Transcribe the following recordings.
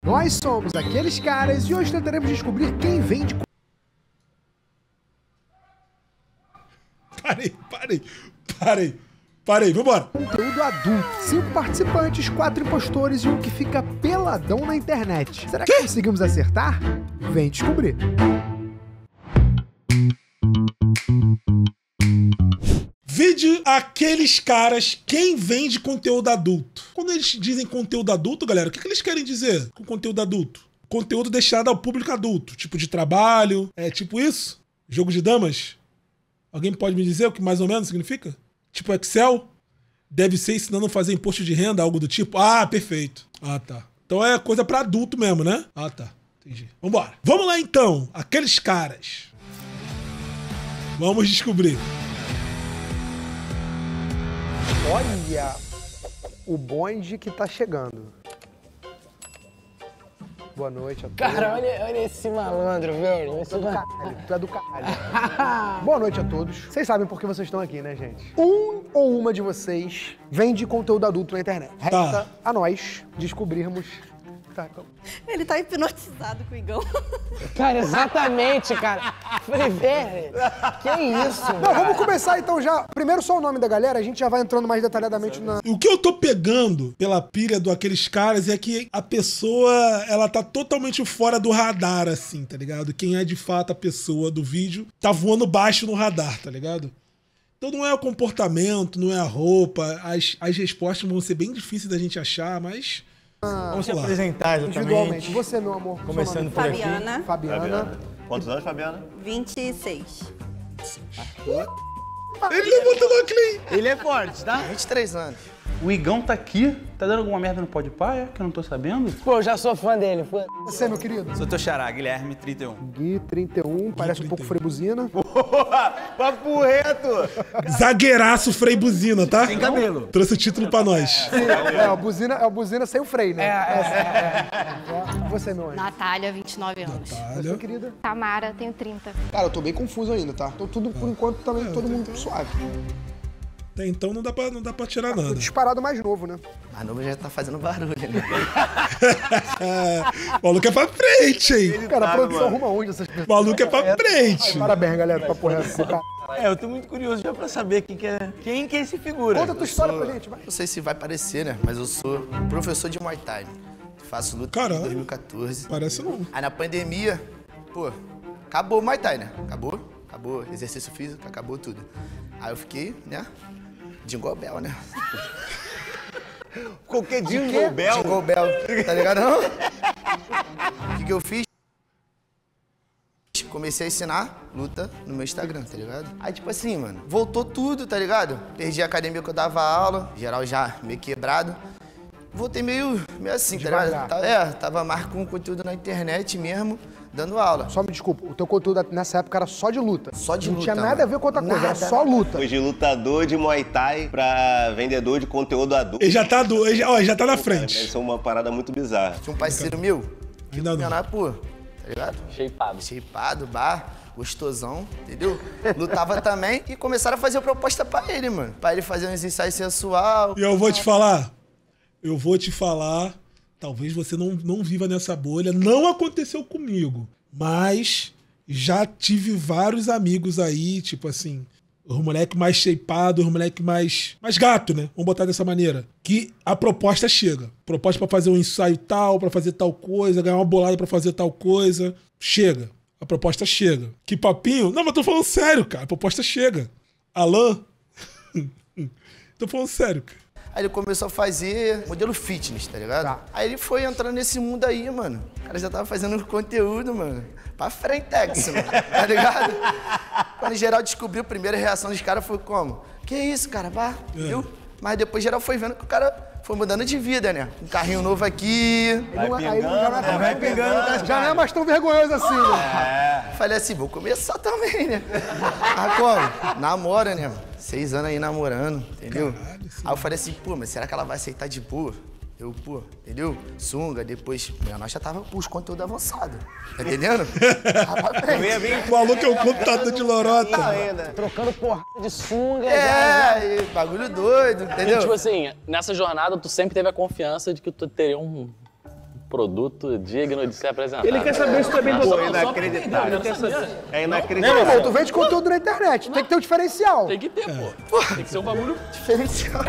Nós somos aqueles caras e hoje tentaremos descobrir quem vende... Parei, vambora. Conteúdo adulto. 5 participantes, 4 impostores e um que fica peladão na internet. Será que conseguimos acertar? Vem descobrir. Vídeo aqueles caras, quem vende conteúdo adulto. Quando eles dizem conteúdo adulto, galera, o que eles querem dizer com conteúdo adulto? Conteúdo destinado ao público adulto, tipo de trabalho, tipo isso? Jogo de damas? Alguém pode me dizer o que mais ou menos significa? Tipo Excel? Deve ser ensinando a fazer imposto de renda, algo do tipo? Ah, perfeito. Ah, tá. Então é coisa pra adulto mesmo, né? Ah, tá. Entendi. Vambora. Vamos lá, então. Aqueles caras. Vamos descobrir. Olha o bonde que tá chegando. Boa noite a todos. Cara, olha esse malandro, velho. Tu é do caralho. Boa noite a todos. Vocês sabem por que vocês estão aqui, né, gente? Um ou uma de vocês vende conteúdo adulto na internet. Resta a nós descobrirmos... Ele tá hipnotizado com o Igão. Cara, exatamente, cara. Falei, velho, que isso? Não, vamos começar então já. Primeiro só o nome da galera, a gente já vai entrando mais detalhadamente na... O que eu tô pegando pela pilha daqueles caras é que a pessoa, ela tá totalmente fora do radar, assim, tá ligado? Quem é de fato a pessoa do vídeo tá voando baixo no radar, tá ligado? Então não é o comportamento, não é a roupa, as respostas vão ser bem difíceis da gente achar, mas... Vamos se apresentar individualmente. Você, meu amor. Começando por aqui. Fabiana. Quantos anos, Fabiana? 26. Ele levantou o clean. Ele é forte, tá? 23 anos. O Igão tá aqui, tá dando alguma merda no Podpah, que eu não tô sabendo? Pô, eu já sou fã dele. Você, meu querido? Sou teu xará, Guilherme, 31. Gui, 31, parece um pouco freibuzina. Boa! Papo reto! Zagueiraço Frei Buzina, tá? Sem cabelo. Trouxe o título pra nós. É o buzina sem o freio, né? Você, meu anjo. Natália, 29 anos. Você, querida? Tamara, tenho 30. Cara, eu tô bem confuso ainda, tá? Tô tudo, por enquanto, também todo mundo suave. Até então não dá pra tirar nada. Disparado mais novo, né? Mais novo já tá fazendo barulho, né? O maluco é pra frente, hein? Cara, a produção arruma onde essas pessoas? O maluco é pra frente. Parabéns, galera, pra porra essa. Eu tô muito curioso já pra saber quem que é esse figura. Conta a tua história pra gente, vai. Não sei se vai parecer, né? Mas eu sou professor de Muay Thai. Faço luta desde 2014. Parece não. Aí na pandemia, pô, acabou o Muay Thai, né? Acabou exercício físico, acabou tudo. Aí eu fiquei, né? Jingle Bell, né? Qualquer Jingle Bell? Jingle Bell, tá ligado não? O que eu fiz? Comecei a ensinar luta no meu Instagram, tá ligado? Aí, tipo assim, mano, voltou tudo, tá ligado? Perdi a academia que eu dava aula, geral já meio quebrado. Voltei meio assim, tá ligado? Tava mais com conteúdo na internet mesmo, dando aula. Só me desculpa, o teu conteúdo nessa época era só de luta. Só de luta, Não tinha nada a ver com outra coisa, era só luta. Foi de lutador de Muay Thai pra vendedor de conteúdo adulto. Ele já tá na frente. Isso é uma parada muito bizarra. Tinha um parceiro meu, que Ainda não. pô, tá ligado? Shapeado, gostosão, entendeu? Lutava também e começaram a fazer proposta pra ele, mano. Pra ele fazer uns ensaios sensual. E eu vou te falar, talvez você não viva nessa bolha, não aconteceu comigo, mas já tive vários amigos aí, tipo assim, os moleque mais shapeado, os moleque mais gato, né? Vamos botar dessa maneira. Que a proposta chega. Proposta pra fazer um ensaio tal, pra fazer tal coisa, ganhar uma bolada pra fazer tal coisa. Chega. A proposta chega. Que papinho? Não, mas tô falando sério, cara. A proposta chega. Alan? Tô falando sério, cara. Aí ele começou a fazer modelo fitness, tá ligado? Tá. Aí ele foi entrando nesse mundo aí, mano. O cara já tava fazendo conteúdo, mano. Pra frentex, mano. Tá ligado? Quando geral descobriu, a primeira reação dos caras foi como? Que isso, cara? Vá, viu? Mas depois geral foi vendo que o cara foi mudando de vida, né? Um carrinho novo aqui. Já não é mais tão vergonhoso assim, né? Falei assim, vou começar também, né? Ah, como? Namora, né? 6 anos aí namorando, entendeu? Caralho, aí eu falei assim, pô, mas será que ela vai aceitar de boa? Eu, pô, entendeu? Sunga, depois, nós já tava com os conteúdos avançados, tá entendendo? O maluco é um computador de lorota. Trocando porrada de sunga. E bagulho doido, entendeu? E, tipo assim, nessa jornada tu sempre teve a confiança de que tu teria um produto digno de ser apresentado. Ele quer saber se tu é bem Pô, dotado. inacreditável. É Meu inacreditável. irmão, tu vende conteúdo na internet, tem que ter um diferencial. Tem que ter, pô. Tem que ser um bagulho... Diferencial.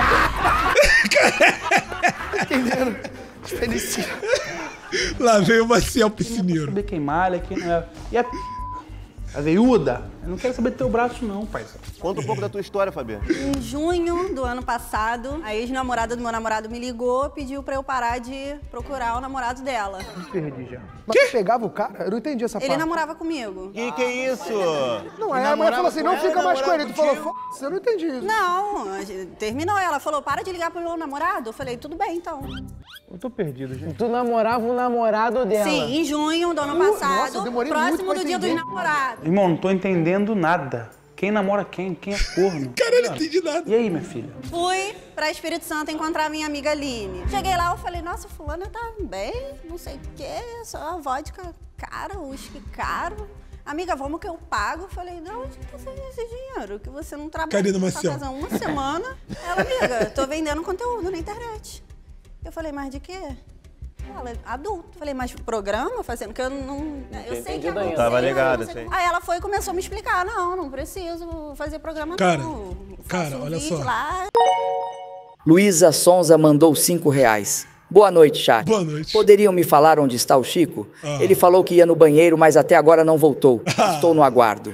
Entendendo? Diferencial. Lá veio o Maciel Piscineiro. Saber quem malha, quem não é. E a veiuda? Eu não quero saber do teu braço, não, pai. Conta um pouco da tua história, Fabiano. Em junho do ano passado, a ex-namorada do meu namorado me ligou, pediu pra eu parar de procurar o namorado dela. Perdi já. Mas tu pegava o cara? Eu não entendi essa Ele parte. namorava comigo. Que é isso? Não, aí a mulher falou assim, não fica mais com ele. Tu falou, foda-se, eu não entendi isso. Não, terminou. Ela falou, para de ligar pro meu namorado. Eu falei, tudo bem, então. Eu tô perdido, gente. Tu namorava o namorado dela. Sim, em junho do ano Nossa, passado, eu demorei muito próximo pra do dia dos entender. namorados. Irmão, não tô entendendo nada. Quem namora quem? Quem é corno? Caralho, não entendi nada. E aí, minha filha? Fui pra Espírito Santo encontrar a minha amiga Aline. Cheguei lá, eu falei, nossa, fulana tá bem, não sei o quê, só vodka cara, uísque caro. Amiga, vamos que eu pago. Eu falei, de onde que tá saindo esse dinheiro? Que você não trabalha Karina na sua Maciel. casa há uma semana. Ela, amiga, tô vendendo conteúdo na internet. Eu falei, mas de quê? Ela, adulto. Falei, mas programa fazendo? Que eu não... Eu sei que é adulto. Tava sei, ligado, não sei. sei. Aí ela foi e começou a me explicar. Não preciso fazer programa Cara, não. cara, Faço um olha vídeo só. lá. Luísa Sonza mandou R$5. Boa noite, chat. Boa noite. Poderiam me falar onde está o Chico? Ah. Ele falou que ia no banheiro, mas até agora não voltou. Estou no aguardo.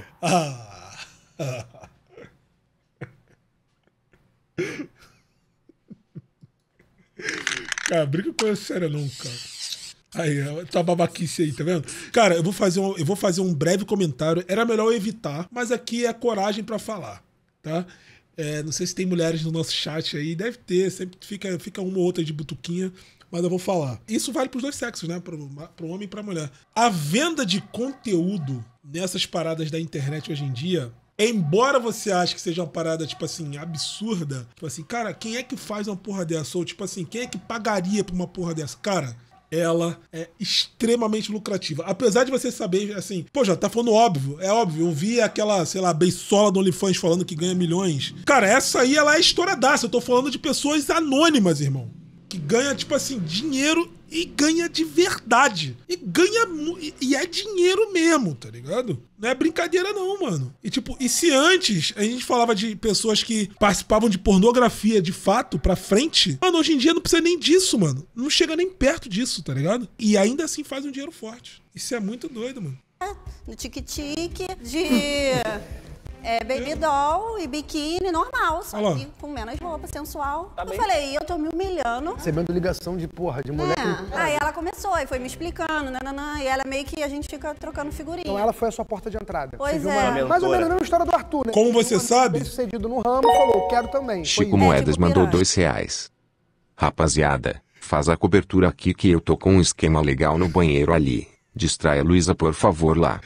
Cara, brinca com essa sério não, cara. Aí, tua babaquice aí, tá vendo? Cara, eu vou fazer um breve comentário. Era melhor eu evitar, mas aqui é coragem pra falar, tá? Não sei se tem mulheres no nosso chat aí, deve ter, sempre fica uma ou outra de butuquinha, mas eu vou falar. Isso vale pros dois sexos, né? Pro homem e pra mulher. A venda de conteúdo nessas paradas da internet hoje em dia, embora você ache que seja uma parada, tipo assim, absurda, tipo assim, cara, quem é que faz uma porra dessa? Ou, tipo assim, quem é que pagaria pra uma porra dessa? Cara, ela é extremamente lucrativa. Apesar de você saber, assim, pô, já tá falando óbvio, é óbvio. Eu vi aquela, sei lá, beisola do OnlyFans falando que ganha milhões. Cara, essa aí, ela é estouradaça. Eu tô falando de pessoas anônimas, irmão. Que ganha, tipo assim, dinheiro e ganha de verdade. E é dinheiro mesmo, tá ligado? Não é brincadeira não, mano. E tipo, e se antes a gente falava de pessoas que participavam de pornografia de fato pra frente, mano, hoje em dia não precisa nem disso, mano. Não chega nem perto disso, tá ligado? E ainda assim faz um dinheiro forte. Isso é muito doido, mano. No tique-tique, de baby doll e biquíni normal, só que com menos roupa, sensual. Eu falei, eu tô me humilhando. Recebendo ligação de porra, de mulher. Aí ela começou, aí foi me explicando, nananã, e ela meio que a gente fica trocando figurinha. Então ela foi a sua porta de entrada. Pois Você viu é. mais ou menos a mesma história do Arthur, né? Como você sabe? Bem sucedido no ramo, falou, quero também. Chico Moedas mandou R$2. Rapaziada, faz a cobertura aqui que eu tô com um esquema legal no banheiro ali. Distrai a Luísa, por favor, lá.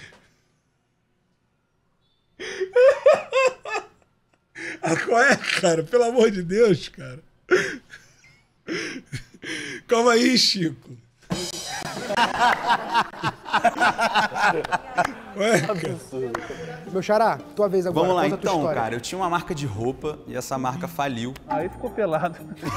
Qual é, cara? Pelo amor de Deus, cara. Calma aí, Chico. Ué, cara. Meu xará, tua vez agora. Vamos lá, conta a tua então, história. cara. Eu tinha uma marca de roupa e essa marca faliu. Aí ficou pelado.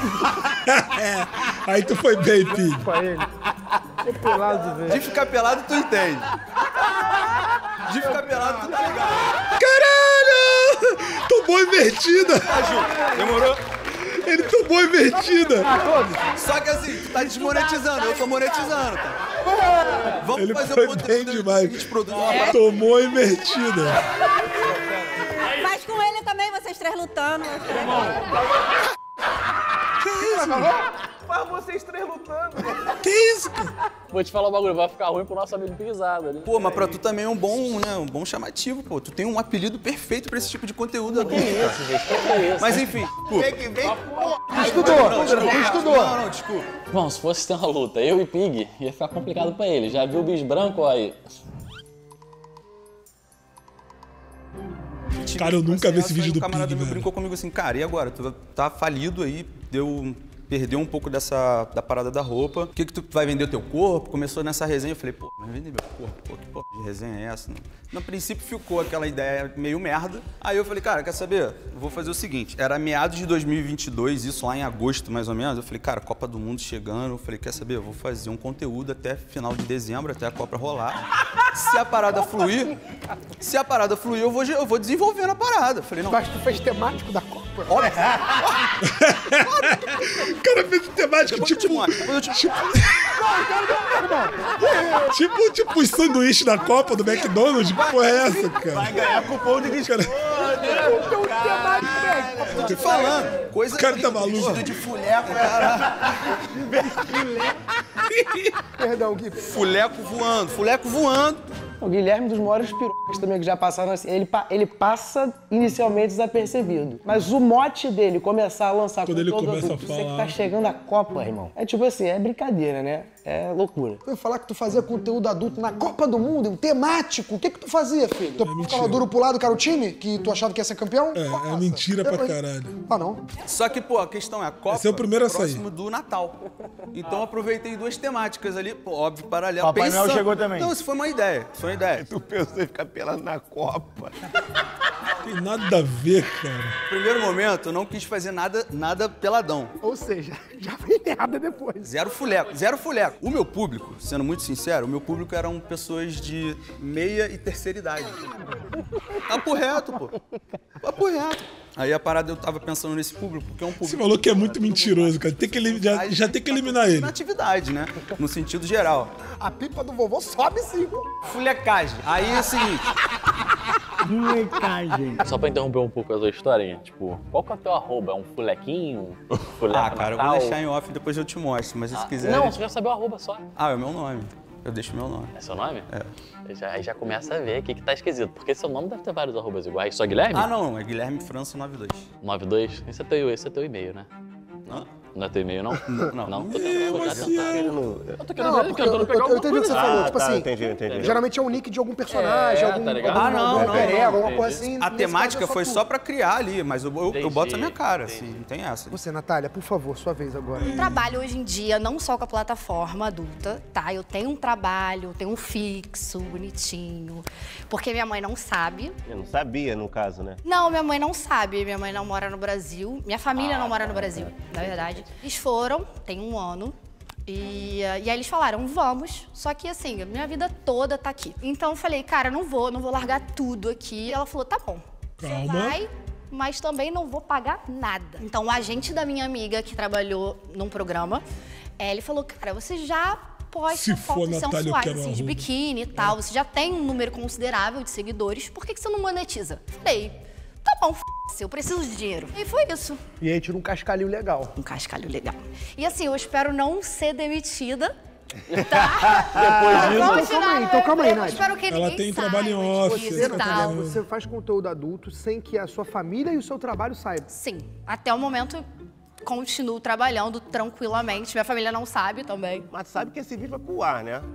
Aí tu foi bem, Pig. Com ele. Ficou pelado, velho. De ficar pelado, tu entende. De ficar pelado, tu tá ligado. Caralho! Tomou invertida. Demorou? Ele tomou invertida. Só que assim, tu tá desmonetizando, eu tô monetizando, tá? Vamos Ele fazer foi um bem demais. produto. Tomou invertida. Mas com ele também, vocês três lutando. Que isso, mano? Faz vocês três lutando. Que isso, cara? Vou te falar um bagulho, vai ficar ruim pro nosso amigo Pisada, né? Pô, mas pra tu também é um bom, né? Um bom chamativo, pô. Tu tem um apelido perfeito pra esse tipo de conteúdo agora. Que isso, gente? Que isso? Mas enfim, pô. Estudou. Não, desculpa. Bom, se fosse ter uma luta, eu e Pig, ia ficar complicado pra ele. Já viu o bis branco aí? Cara, eu nunca vi esse vídeo do Pig, Pig, meu velho. brincou comigo assim, cara, e agora? Tu tá falido aí, perdeu um pouco da parada da roupa. O que tu vai vender o teu corpo? Começou nessa resenha, eu falei, pô, vai vender meu corpo? Pô, que porra de resenha é essa? No princípio ficou aquela ideia meio merda. Aí eu falei, cara, quer saber? Eu vou fazer o seguinte, era meados de 2022, isso lá em agosto mais ou menos. Eu falei, cara, Copa do Mundo chegando. Eu falei, quer saber? Eu vou fazer um conteúdo até final de dezembro, até a Copa rolar. Se a parada fluir, eu vou desenvolvendo a parada. Eu falei, não. Mas tu fez temático da Copa? Óbvio. O cara fez temático tipo os sanduíches da Copa do McDonald's. Que porra é essa, cara? Vai ganhar cupom de desconto. Tô te falando. Coisa o cara tá maluco. De fuleco, cara. Perdão, Gui. Fuleco voando. O Guilherme é um dos maiores pirocas também que já passaram assim. Ele passa inicialmente desapercebido. Mas o mote dele começar a lançar quando ele começa adulto, a falar... você que tá chegando a Copa, irmão. É tipo assim, é brincadeira, né? É loucura. Eu ia falar que tu fazia conteúdo adulto na Copa do Mundo, temático. O que tu fazia, filho? Tu ficava duro pro lado, que era o time? Que tu achava que ia ser campeão? É mentira pra caralho. Ah, não? Só que, pô, a questão é a Copa esse é o primeiro a sair. Próximo do Natal. Então eu aproveitei duas temáticas ali, pô, óbvio, paralelo. Papai Noel chegou também. Não, isso foi uma ideia. Tu pensou em ficar pelado na Copa. Tem nada a ver, cara. No primeiro momento, eu não quis fazer nada peladão. Ou seja, já vem merda depois. Zero fuleco. O meu público, sendo muito sincero, o meu público eram pessoas de meia e terceira idade. Papo reto, pô. Papo reto. Aí a parada eu tava pensando nesse público, porque é um público... Você falou que é muito mentiroso, cara. Já tem que eliminar ele. Na atividade, né? No sentido geral. A pipa do vovô sobe sim. Fulecagem. Aí é o seguinte... Fulecagem. Só pra interromper um pouco a sua história, tipo, qual que é o teu arroba? É um fulequinho? Fuleco cara, Natal? Eu vou deixar em off e depois eu te mostro, mas se quiser... Não, você já sabe o arroba só. É o meu nome. Eu deixo meu nome. É seu nome? É. Aí já começa a ver o que tá esquisito. Porque seu nome deve ter vários arrobas iguais. Só Guilherme? Não. É Guilherme França 92. 92? Esse é teu e-mail, né? Não é teu e-mail, não? Não. Tô querendo Eu tô querendo ver, porque eu tô pegar alguma coisa. O que você falou, tipo assim, entendi. Geralmente é um nick de algum personagem, não. Alguma coisa assim. A temática foi só pra criar ali, mas eu boto na minha cara, assim, não tem essa. Você, Natália, por favor, sua vez agora. Eu trabalho hoje em dia não só com a plataforma adulta, tá? Eu tenho um trabalho, tenho um fixo, bonitinho, porque minha mãe não sabe. Eu não sabia, no caso, né? Não, minha mãe não sabe, minha mãe não mora no Brasil, minha família não mora no Brasil, na verdade. Eles foram, tem um ano, e aí eles falaram, vamos, só que assim, minha vida toda tá aqui. Então eu falei, cara, não vou largar tudo aqui. E ela falou, tá bom, você vai, mas também não vou pagar nada. Então o agente da minha amiga, que trabalhou num programa, ele falou, cara, você já posta fotos sensuais, assim, de biquíni e tal, você já tem um número considerável de seguidores, por que você não monetiza? Falei, tá bom, eu preciso de dinheiro. E foi isso. E aí tira um cascalho legal. Um cascalho legal. E assim, eu espero não ser demitida. Tá? Depois disso. Então calma aí, Nath. Espero que ela tem trabalho em off. Você faz conteúdo adulto sem que a sua família e o seu trabalho saibam? Sim. Até o momento, continuo trabalhando tranquilamente. Minha família não sabe também. Mas sabe que esse vídeo vai pro ar, né?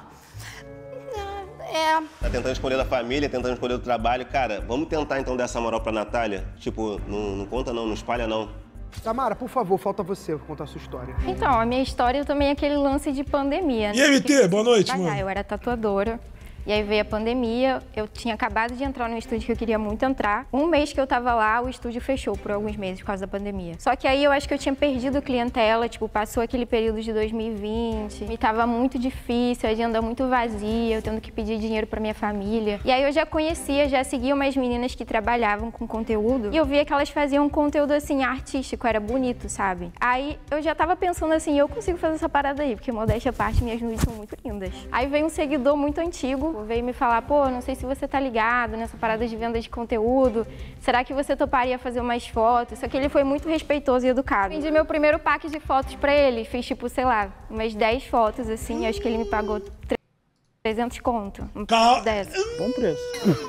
Tá tentando escolher da família, tentando escolher do trabalho. Cara, vamos tentar então dar essa moral pra Natália? Tipo, não conta não espalha não. Tamara, por favor, falta você contar a sua história. Então, a minha história também é aquele lance de pandemia. E aí, MT, boa noite, mano. Eu era tatuadora. E aí veio a pandemia, eu tinha acabado de entrar num estúdio que eu queria muito entrar. Um mês que eu tava lá, o estúdio fechou por alguns meses por causa da pandemia. Só que aí eu acho que eu tinha perdido clientela, tipo, passou aquele período de 2020, e tava muito difícil, a agenda muito vazia, eu tendo que pedir dinheiro pra minha família. E aí eu já seguia umas meninas que trabalhavam com conteúdo, e eu via que elas faziam um conteúdo, assim, artístico, era bonito, sabe? Aí eu já tava pensando assim, eu consigo fazer essa parada aí, porque modéstia à parte, minhas nudes são muito lindas. Aí veio um seguidor muito antigo, veio me falar, pô, não sei se você tá ligado nessa parada de venda de conteúdo, será que você toparia fazer umas fotos? Só que ele foi muito respeitoso e educado. Vendi meu primeiro pack de fotos pra ele, fiz tipo, sei lá, umas 10 fotos assim, acho que ele me pagou 300 conto. Bom preço.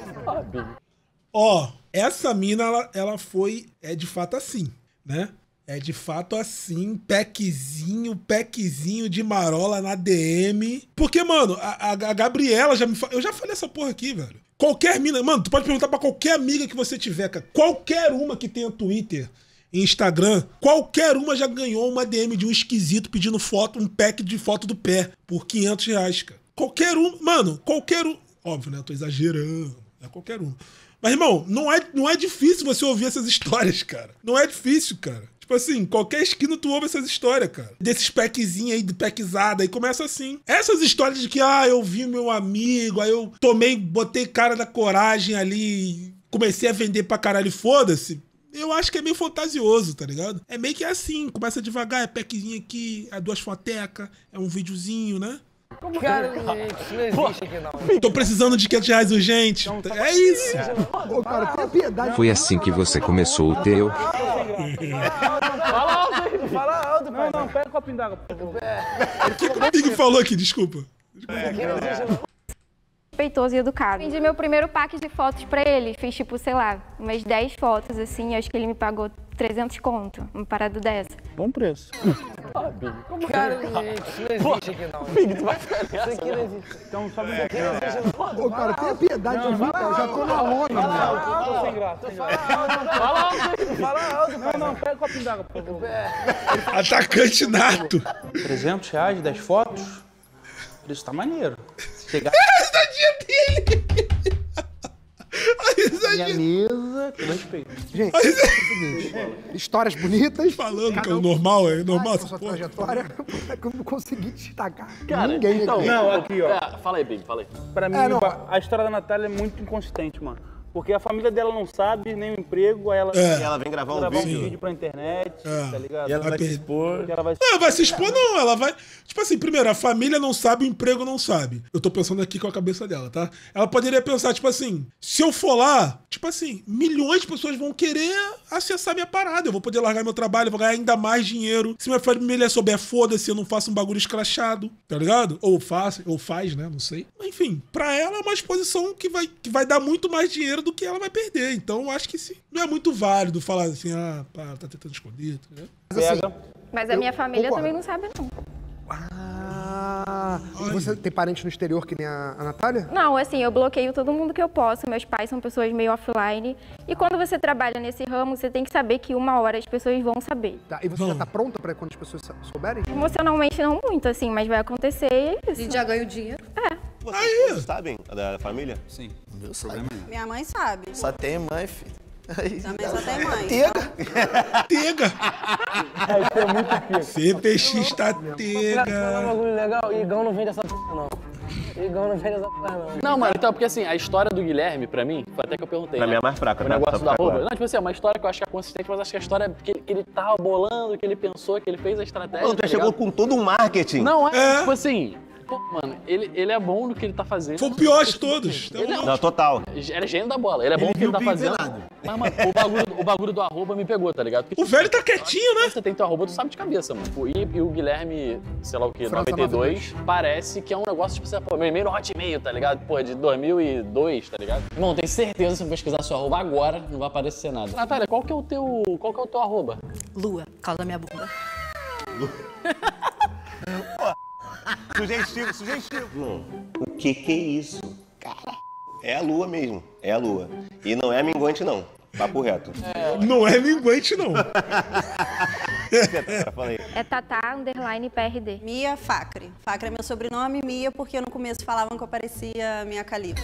Ó, essa mina, ela foi, de fato assim, né? É de fato assim, packzinho de marola na DM. Porque, mano, a Gabriela já me falou. Eu já falei essa porra aqui, velho. Qualquer mina. Mano, tu pode perguntar pra qualquer amiga que você tiver, cara. Qualquer uma que tenha Twitter em Instagram, qualquer uma já ganhou uma DM de um esquisito pedindo foto, um pack de foto do pé, por R$500, cara. Qualquer um, mano, qualquer um. Óbvio, né? Eu tô exagerando. É qualquer um. Mas, irmão, não é difícil você ouvir essas histórias, cara. Não é difícil, cara. Tipo assim, qualquer esquina tu ouve essas histórias, cara. Desses packzinhos aí, de packzada, aí começa assim. Essas histórias de que, eu vi meu amigo, aí eu botei cara da coragem ali, comecei a vender pra caralho, foda-se. Eu acho que é meio fantasioso, tá ligado? É meio que assim, começa devagar, é packzinho aqui, é 2 fotecas, é um videozinho, né? Cara, isso não existe aqui, não. Tô precisando de R$500 urgente. É isso. Ô, cara, tenha piedade. Foi assim que você começou o teu. Fala alto, pai. Não, pega o copinho d'água. O que o Big falou aqui? Desculpa. Respeitoso e educado. Vendi meu primeiro pack de fotos pra ele. Fiz, tipo, sei lá, umas 10 fotos, assim. Acho que ele me pagou 300 conto, uma parada dessa. Bom preço. Cara, isso não existe aqui, não. Big, tu vai ficar nessa, Isso aqui não existe. Então sobe um pouquinho. Ô, cara, tenha piedade de mim, cara. Eu já tô na onda, mano. Tô sem graça. Fala alto, pai. Não, pega o copinho d'água, por favor. Atacante nato. R$300, 10 fotos. Isso tá maneiro. Chegar... A risadinha dele. Minha mesa, com respeito. Gente, é o seguinte, histórias bonitas. Falando que é o normal, é normal. A sua trajetória, que eu não consegui destacar. Cara, Ninguém então, aqui. Não, aqui, ó. Fala aí, Big, fala aí. Pra mim, a história da Natália é muito inconsistente, mano. Porque a família dela não sabe nem o emprego, aí ela, Ela vem gravar um vídeo. vídeo pra internet, tá ligado? E ela vai se expor. Ela vai... Não, vai se expor não, ela vai... Tipo assim, primeiro, a família não sabe, o emprego não sabe. Eu tô pensando aqui com a cabeça dela, tá? Ela poderia pensar, tipo assim, se eu for lá, tipo assim, milhões de pessoas vão querer acessar minha parada. Eu vou poder largar meu trabalho, eu vou ganhar ainda mais dinheiro. Se minha família souber, foda-se, eu não faço um bagulho escrachado, tá ligado? Ou faz, né? Não sei. Enfim, pra ela é uma exposição que vai dar muito mais dinheiro do que ela vai perder. Então, eu acho que sim, não é muito válido falar assim, tá tentando esconder, tá ligado? Mas, assim, Mas a minha família concordo. também não sabe, não. E você tem parente no exterior que nem a Natália? Não, assim, eu bloqueio todo mundo que eu posso. Meus pais são pessoas meio offline. E quando você trabalha nesse ramo, você tem que saber que uma hora as pessoas vão saber. Tá, e você já tá pronta pra quando as pessoas souberem? Emocionalmente não muito, assim, mas vai acontecer e é isso. E já ganha o dinheiro? É. Vocês todos sabem da família? Sim. Eu sei. Minha mãe sabe. Só tem mãe, filho. Também só tem mãe. Tega! Isso é muito pico. CPX tá Falar um tega. bagulho legal, Igão não vende essa p***, não. Igão não vende essa p***, não. Não, mano, então, porque assim, a história do Guilherme, pra mim, foi até que eu perguntei. Pra né? mim é mais fraca, O tá? negócio Só da pra ficar arroba. claro. Não, tipo assim, é uma história que eu acho que é consistente, mas acho que a história que ele tava bolando, que ele pensou, que ele fez a estratégia. Pô, tu já tá chegou ligado? com todo um marketing. Não, tipo assim. Pô, mano, ele é bom no que ele tá fazendo. Foi o pior de todos. Não, total. Ele é gênio da bola. Ele é bom no que ele tá fazendo. Mas, mano, o bagulho do arroba me pegou, tá ligado? Porque, O velho tá quietinho, né? você tem teu arroba, tu sabe de cabeça, mano. Pô, e o Guilherme, sei lá o que, França 92, parece que é um negócio, tipo, você, pô, meu e-mail no Hotmail, tá ligado? Pô, de 2002, tá ligado? Irmão, tenho certeza, se eu pesquisar seu arroba agora, não vai aparecer nada. Natália, qual que é o teu arroba? Lua, causa da minha bunda. Sugestivo. O que é isso? Cara, é a lua mesmo. É a lua. E não é minguante, não. Papo reto. Não é minguante, não. Fala aí. É Tatá_PRD. Mia Facre. Facre é meu sobrenome, Mia, porque no começo falavam que eu parecia Mia Khalifa.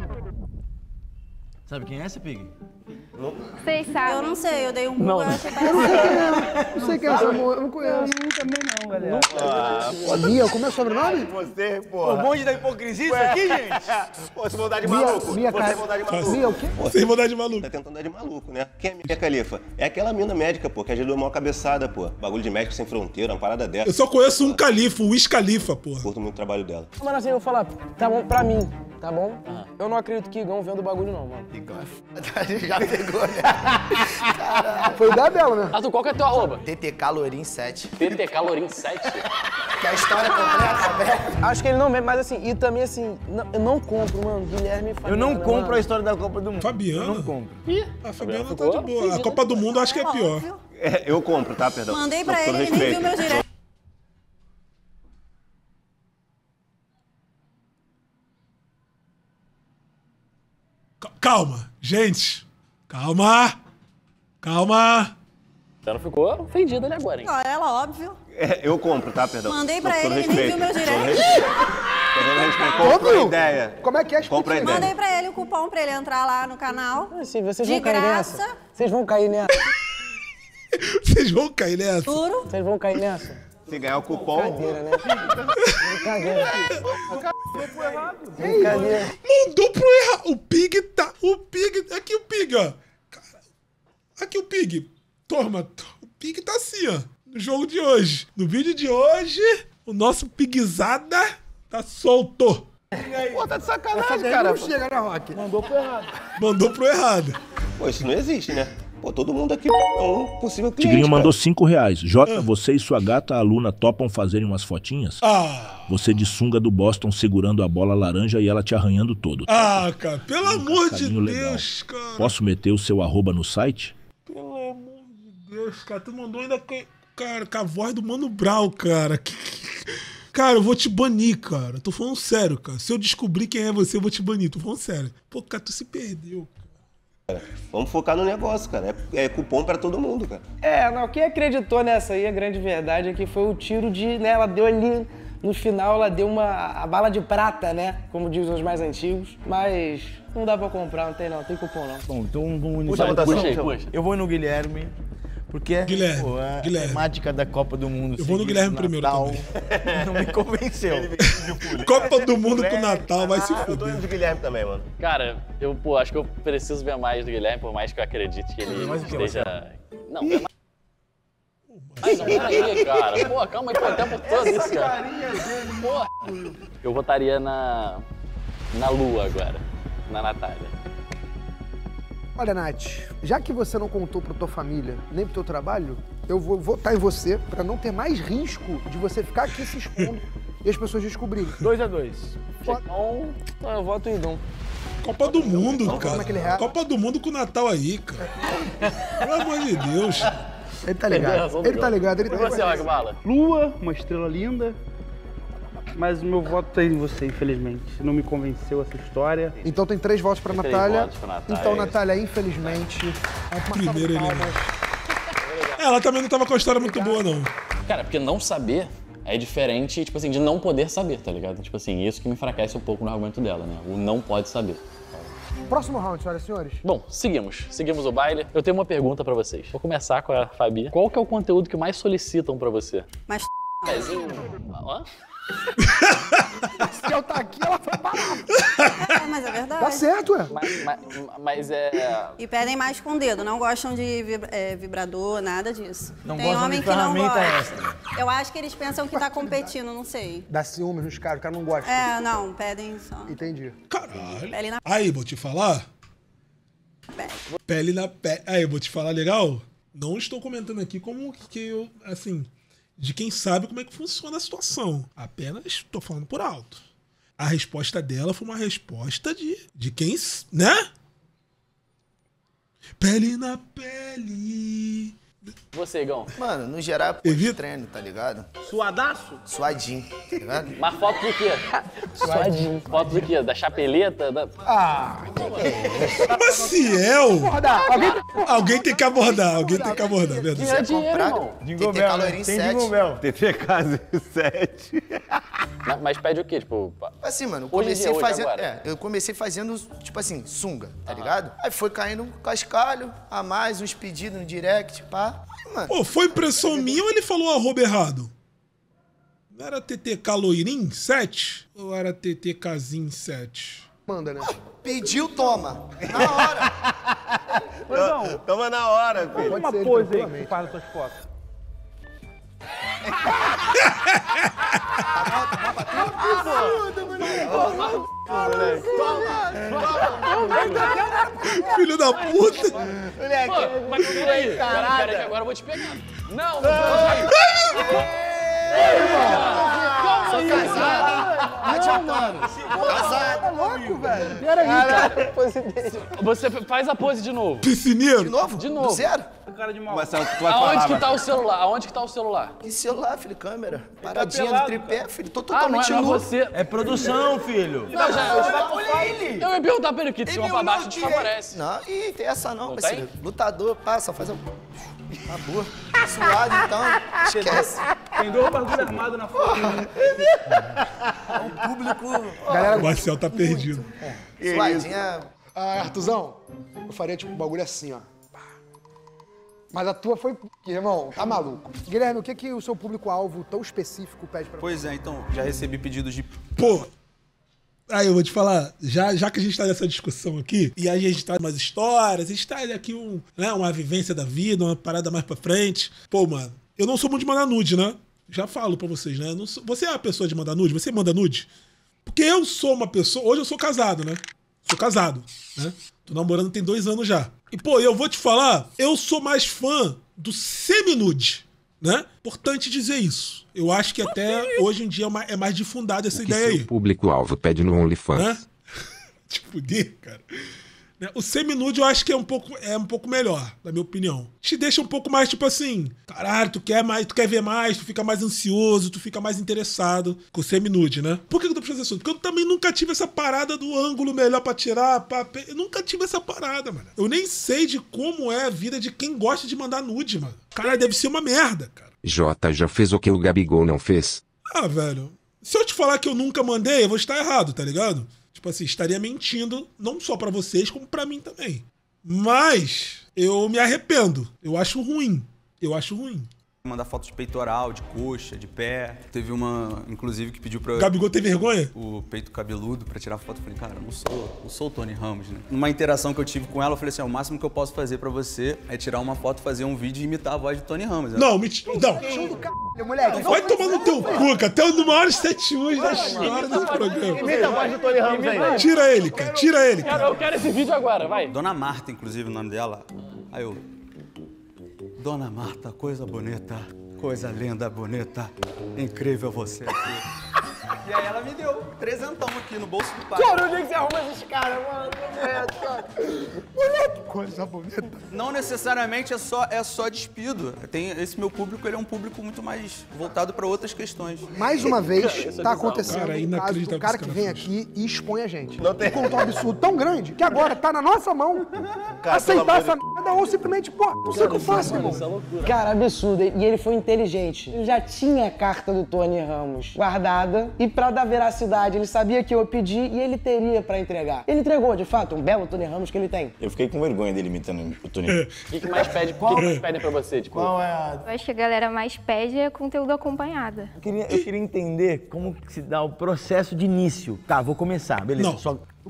Sabe quem é essa, Pig? Vocês sabem? Eu não sei, eu dei um Google, achei parecido. Não sei quem é essa amor, eu não conheço. Também não, galera. Mia, como é o sobrenome? Você, O porra. bonde da hipocrisia isso aqui, gente? Pô, você vai dar de Mia, maluco. Mia, Você vai dar de maluco. Mia, o quê? Sem vontade de maluco. Tá tentando dar de maluco, né? Quem é Mia Khalifa? É aquela mina médica, pô, que ajudou mal cabeçada, pô. Bagulho de médico sem fronteira, uma parada dessa. Eu só conheço um califa, o Wiz Khalifa, porra. Curto muito o trabalho dela. Mano, assim, eu vou falar, tá bom pra mim, tá bom? Eu não acredito que Igão venda o bagulho, não, mano. Igão é foda. Já pegou, né? Foi ideia dela, né? Arthur, qual que é teu arroba? TTK Lourinho 7. TTK Lourinho 7? Que a história completa, aberta. Acho que ele não vende, mas assim, e também assim, eu não compro, mano, Guilherme e Fabiana. Eu não compro mano. a história da Copa do Mundo. Fabiana? Eu não compro. A Fabiana tá de boa. A Copa do Mundo eu acho que é pior. Óbvio. Eu compro, tá? Perdão. Mandei Com pra todo ele, ele nem respeito. viu meu direct. Calma, gente. Calma. Calma. Você não ficou ofendido ali agora, hein? Ó, ela, óbvio. Eu compro, tá? Perdão. Mandei pra Todo ele, ele nem respeito. viu meu Todo direct. respeito. Todo respeito. Compra a ideia. Como é que é as Compra a ideia. Mandei pra ele o cupom pra ele entrar lá no canal. Sim, vocês de vão cair graça. nessa. Vocês vão cair nessa. Vocês vão cair nessa? Juro. Vocês vão cair nessa. Se ganhar o cupom... Brincadeira, né? Brincadeira. Brincadeira. Mandou pro errado. O Pig tá... O Pig... Aqui o Pig, ó. Cara, aqui o Pig. Toma. O Pig tá assim, ó. No jogo de hoje. No vídeo de hoje, o nosso Pigzada tá solto. Pô, tá de sacanagem, cara. Não chega, né, Rock? Mandou pro errado. Mandou pro errado. Pô, isso não existe, né? Pô, todo mundo aqui é um possível cliente. Tigrinho mandou cara. R$5. Jota, você e sua gata, a Luna, topam fazerem umas fotinhas? Você de sunga do Boston segurando a bola laranja e ela te arranhando todo. Cara, pelo amor de cascalhinho legal. Deus, cara. Posso meter o seu arroba no site? Pelo amor de Deus, cara. Tu mandou ainda cara, com a voz do Mano Brown, cara. Cara, eu vou te banir, cara. Tô falando sério, cara. Se eu descobrir quem é você, eu vou te banir. Tô falando sério. Pô, cara, tu se perdeu, cara. Vamos focar no negócio, cara. É cupom pra todo mundo, cara. Não, quem acreditou nessa aí, a grande verdade é que foi o tiro de, né, ela deu ali, no final, ela deu a bala de prata, né, como dizem os mais antigos, mas não dá pra comprar, não tem cupom não. Bom, então vamos Puxa a votação. Puxa. Eu vou no Guilherme, porque Guilherme, pô, a Guilherme. temática da Copa do Mundo... Eu vou no Guilherme primeiro também. Não me convenceu. Copa do Mundo com Natal, vai se Eu tô fuder. indo de Guilherme também, mano. Cara, eu acho que eu preciso ver mais do Guilherme, por mais que eu acredite que ele esteja... Não, ver mais... Mas não, peraí, cara. Pô, calma aí, pô, o tempo todo isso, cara. Porra. Eu votaria na Lua agora, na Natália. Olha, Nath, já que você não contou pra tua família, nem pro teu trabalho, eu vou votar em você pra não ter mais risco de você ficar aqui se expondo e as pessoas descobrirem. 2-2. Então, eu voto em Dom. Copa do Mundo, Como é que ele cara. reage? Copa do Mundo com o Natal aí, cara. Pelo amor de Deus. Ele tá ligado. Ele tá ligado. Ele tá E você, ligado. Rockbala? Lua, uma estrela linda. Mas o meu voto tá em você, infelizmente. Não me convenceu essa história. Então tem 3 votos pra Tem 3 Natália. votos pra Natália. Então, Natália, infelizmente... Primeiro elemento. Ela também não tava com a história muito boa, não. Cara, porque não saber é diferente, tipo assim, de não poder saber, tá ligado? Tipo assim, isso que me enfraquece um pouco no argumento dela, né? O não pode saber. Próximo round, senhoras e senhores. Bom, seguimos o baile. Eu tenho uma pergunta pra vocês. Vou começar com a Fabi. Qual que é o conteúdo que mais solicitam pra você? Mas Pezinho? Hã? Se eu tá aqui, ela foi palavra. mas é verdade. Tá certo, ué. Mas é... E pedem mais com o dedo, não gostam de vibrador, nada disso. Não Tem gostam homem de que não ferramenta gosta. extra. Eu acho que eles pensam que tá competindo, não sei. Dá ciúmes nos caras, o cara não gosta. Não, pedem só. Entendi. Caralho. Pele na Aí, vou te falar. pele. Pele na pele. Aí, vou te falar legal. Não estou comentando aqui como que eu, assim, de quem sabe como é que funciona a situação. Apenas estou falando por alto. A resposta dela foi uma resposta de quem, né? Pele na pele. Você, Igão. Mano, no geral é pós-treino, tá ligado? Suadaço? Suadinho, tá ligado? Mas foto do quê? Suadinho. Foto do quê? Da chapeleta? Maciel! Alguém tem que abordar, verdade. Dinheiro é dinheiro, irmão. Jingle Bell, caloria em 7. TT Casa 7. Mas pede o quê? Tipo, Assim, mano, Hoje em dia, hoje, agora. eu comecei fazendo, tipo assim, sunga, tá ligado? Aí foi caindo um cascalho, a mais, uns pedidos no direct, pá. Mano, Pô, foi impressão minha ou ele falou arroba errado? Não era TTK Loirim 7? Ou era TTKzinho 7? Manda, né? pediu, toma. Na hora. Toma na hora, filho. Uma pose aí que tu faz as tuas fotos. Filho da puta! Moleque, mas peraí, peraí, que agora eu vou te pegar. Não, não Sou casado. Adiantando. Casado. Tá louco, velho? Peraí, cara. Você faz a pose de novo. Piscineiro? De novo? De novo. Do zero? Cara de mal. Marcelo, tu vai Aonde falar, que tá o celular? Aonde que tá o celular? Que celular, filho? Câmera. Paradinha pelado, do tripé, filho. Tô Ah, totalmente não é nu. você. É produção, filho. Não, eu ia perguntar pra ele que de cima pra baixo desfavorece. Não, tem essa não, Não parceiro. tem? Lutador, passa, faz um... Acabou. Suado, então. Esquece. Tem 2 bagulho armado na foto. O público... Galera, o Marcel tá perdido. Suadinha... Arthurzão, eu faria tipo um bagulho assim, ó. Mas a tua foi... Irmão, tá maluco. Guilherme, o que o seu público-alvo tão específico pede pra você? Pois é, então, já recebi pedidos de... Pô, aí eu vou te falar, já que a gente tá nessa discussão aqui, e a gente tá umas histórias, a gente tá aqui uma vivência da vida, uma parada mais pra frente. Pô, mano, eu não sou muito de mandar nude, né? Já falo pra vocês, né? Você é a pessoa de mandar nude? Você manda nude? Porque eu sou uma pessoa... Hoje eu sou casado, né? Sou casado, né? Tô namorando tem 2 anos já. E, pô, eu vou te falar, eu sou mais fã do semi-nude, né? Importante dizer isso. Eu acho que até hoje em dia é mais difundada essa ideia aí. O público-alvo pede no OnlyFans. Né? Te fuder, cara. O semi-nude eu acho que é um pouco melhor, na minha opinião. Te deixa um pouco mais, tipo assim, caralho, tu quer ver mais, tu fica mais ansioso, tu fica mais interessado com o semi-nude, né? Por que eu tô pensando isso? Porque eu também nunca tive essa parada do ângulo melhor pra tirar, eu nunca tive essa parada, mano. Eu nem sei de como é a vida de quem gosta de mandar nude, mano. Caralho, deve ser uma merda, cara. Jota já fez o que o Gabigol não fez? Ah, velho, se eu te falar que eu nunca mandei, eu vou estar errado, tá ligado? Tipo assim, estaria mentindo, não só pra vocês, como pra mim também. Mas eu me arrependo. Eu acho ruim. Mandar foto de peitoral, de coxa, de pé. Teve uma, inclusive, que pediu pra... Gabigol tem vergonha? O peito cabeludo pra tirar foto. Eu falei, cara, eu não sou o Tony Ramos, né? Numa interação que eu tive com ela, eu falei assim, o máximo que eu posso fazer pra você é tirar uma foto, fazer um vídeo e imitar a voz de Tony Ramos. Não, mentira. Não. Show do caralho, moleque. Vai tomar no teu cu, cara. Até o maior 7-1 da história desse programa. Imita a voz do Tony Ramos aí. Tira ele, cara. Eu quero esse vídeo agora, vai. Dona Marta, inclusive, o nome dela. Aí eu... Dona Marta, coisa bonita, coisa linda, bonita, incrível você aqui. E aí ela me deu 300 aqui no bolso do pai. Cara, onde é que você arruma esses caras, mano? Moleque, coisa bonita. Não necessariamente é só despido. Esse meu público, ele é um público muito mais voltado para outras questões. Mais uma vez, tá acontecendo cara, o caso do cara que vem aqui e expõe a gente. E conta um absurdo tão grande que agora tá na nossa mão aceitar essa merda ou simplesmente, pô, não sei o que eu faço, irmão. Cara, absurdo. E ele foi inteligente. Ele já tinha a carta do Tony Ramos guardada e pra dar veracidade, ele sabia que eu ia pedir e ele teria pra entregar. Ele entregou, de fato, um belo Tony Ramos que ele tem. Eu fiquei com vergonha dele imitando o Tony. O que mais pede? O que mais pedem pra você? Tipo, Qual é a... Eu acho que a galera mais pede é conteúdo acompanhado. Eu queria entender como que se dá o processo de início. Tá, vou começar, beleza. Não.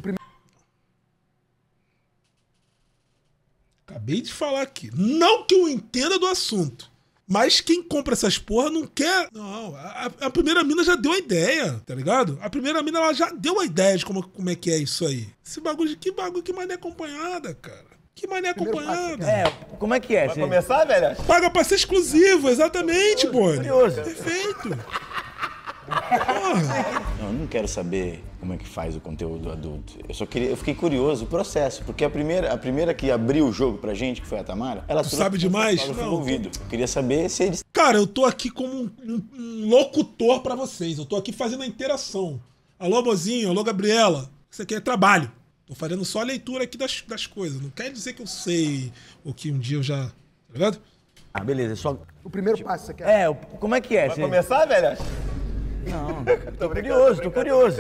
Acabei de falar aqui. Não que eu entenda do assunto. Mas quem compra essas porra não quer... Não, a primeira mina já deu a ideia, tá ligado? A primeira mina, ela já deu a ideia de como é que é isso aí. Esse bagulho, que mané acompanhada, cara. Que mané acompanhada. Como é que é? Vai começar, velho? Paga pra ser exclusivo, exatamente, Boni. Curioso. Perfeito. Não, eu não quero saber como é que faz o conteúdo adulto. Eu fiquei curioso o processo, porque a primeira que abriu o jogo pra gente, que foi a Tamara, ela Tu sabe demais? Não. Envolvido. Eu queria saber se eles... Cara, eu tô aqui como um locutor pra vocês. Eu tô aqui fazendo a interação. Alô, mozinho. Alô, Gabriela. Isso aqui é trabalho. Tô fazendo só a leitura aqui das coisas. Não quer dizer que eu sei ou que um dia eu já... Tá ligado? Ah, beleza. Só... O primeiro passo, você quer? Como é que é? Vai começar, velho? Não, tô curioso.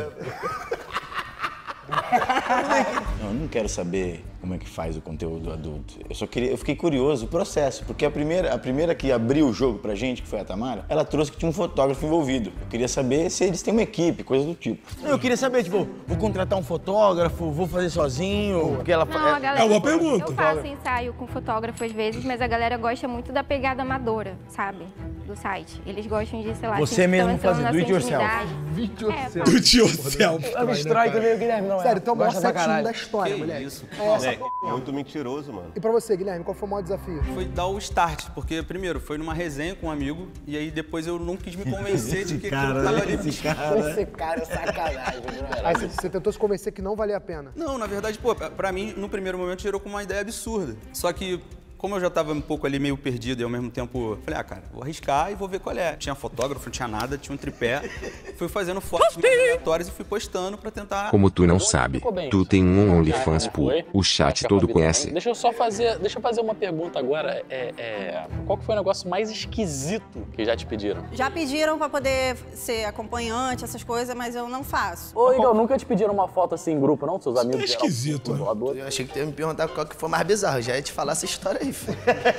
Não, eu não quero saber como é que faz o conteúdo adulto. Eu fiquei curioso o processo, porque a primeira que abriu o jogo pra gente, que foi a Tamara, ela trouxe que tinha um fotógrafo envolvido. Eu queria saber se eles têm uma equipe, coisa do tipo. Eu queria saber, tipo, vou contratar um fotógrafo, vou fazer sozinho, porque ela... Não, a galera, É uma pergunta. Eu faço ensaio com fotógrafo às vezes, mas a galera gosta muito da pegada amadora, sabe? Do site. Eles gostam de, sei lá... Você mesmo fazer do it yourself. Do it yourself. Abstrói também o Guilherme, não é? Sério, então o maior Gosta pra 7-1 caralho. da história, moleque. Isso. Muito mentiroso, mano. E pra você, Guilherme, qual foi o maior desafio? Foi dar o start, porque primeiro foi numa resenha com um amigo e aí depois eu não quis me convencer de que aquilo tava ali. Esse cara é sacanagem, Aí você tentou se convencer que não valia a pena. Não, na verdade, pô, pra mim, no primeiro momento, gerou como uma ideia absurda. Só que, Como eu já tava um pouco ali meio perdido e ao mesmo tempo, falei, cara, vou arriscar e vou ver qual é. Tinha fotógrafo, não tinha nada, tinha um tripé. Fui fazendo fotos aleatórias e fui postando pra tentar... Como tu não sabe, tu tem um OnlyFans pool. O chat todo conhece. Deixa eu fazer uma pergunta agora. Qual que foi o negócio mais esquisito que já te pediram? Já pediram pra poder ser acompanhante, essas coisas, mas eu não faço. Ô, Igor, nunca te pediram uma foto assim em grupo, não? Seus amigos? É esquisito, né? Eu achei que tu ia me perguntar qual que foi mais bizarro. Eu já ia te falar essa história aí, filho.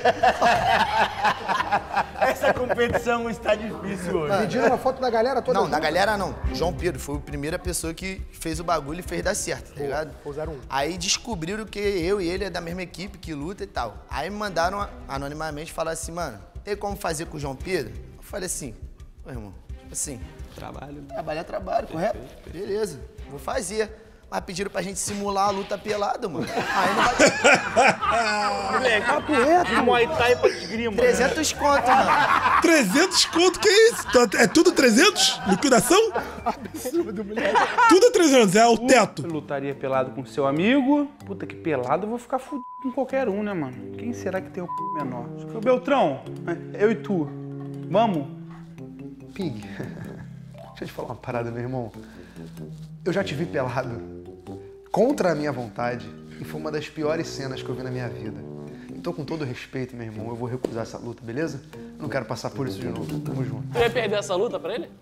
Essa competição está difícil hoje. Pediram uma foto da galera toda? Não, da galera não. João Pedro foi a primeira pessoa que fez o bagulho e fez dar certo, tá ligado? Foi 01. Aí descobriram que eu e ele é da mesma equipe, que luta e tal. Aí me mandaram anonimamente falar assim, mano, tem como fazer com o João Pedro? Eu falei assim, ô irmão, tipo assim... Trabalho. Trabalho é trabalho, correto? Beleza, vou fazer. Mas pediram pra gente simular a luta pelado, mano. Aí não vai... Moleque, papo reto. De Muay Thai pra esgrima. 300 conto, mano. 300 conto? Que isso? É tudo 300? Liquidação? Absurdo, moleque. Tudo 300, é o teto. Eu lutaria pelado com seu amigo. Puta que pelado, eu vou ficar fudido com qualquer um, né, mano? Quem será que tem o p menor? Acho que é o Beltrão, eu e tu. Vamos? Pig, deixa eu te falar uma parada, meu irmão. Eu já te vi pelado contra a minha vontade e foi uma das piores cenas que eu vi na minha vida. Então, com todo respeito, meu irmão, eu vou recusar essa luta, beleza? Eu não quero passar por isso de novo. Tamo junto. Tu ia perder essa luta pra ele?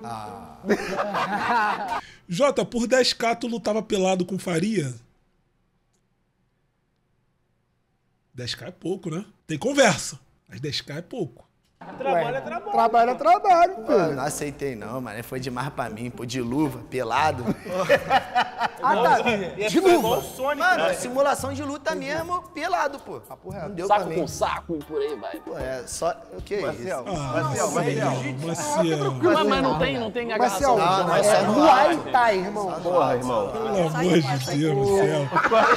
Jota, por 10k tu lutava pelado com Faria? 10k é pouco, né? Tem conversa, mas 10k é pouco. Trabalho é trabalho. Trabalho é trabalho, Mano, filho. não aceitei não, mano. Foi demais pra mim, pô, de luva, pelado. De luva. Mano, simulação de luta mesmo, pelado, pô. Não deu Saco pra mim. com saco e por aí vai. Pô, é só... O que é isso? Maciel. Mas não tem agarração. Marcel, Não, é só no Muay Thai, irmão. Porra, irmão. Pelo amor de Deus, Maciel.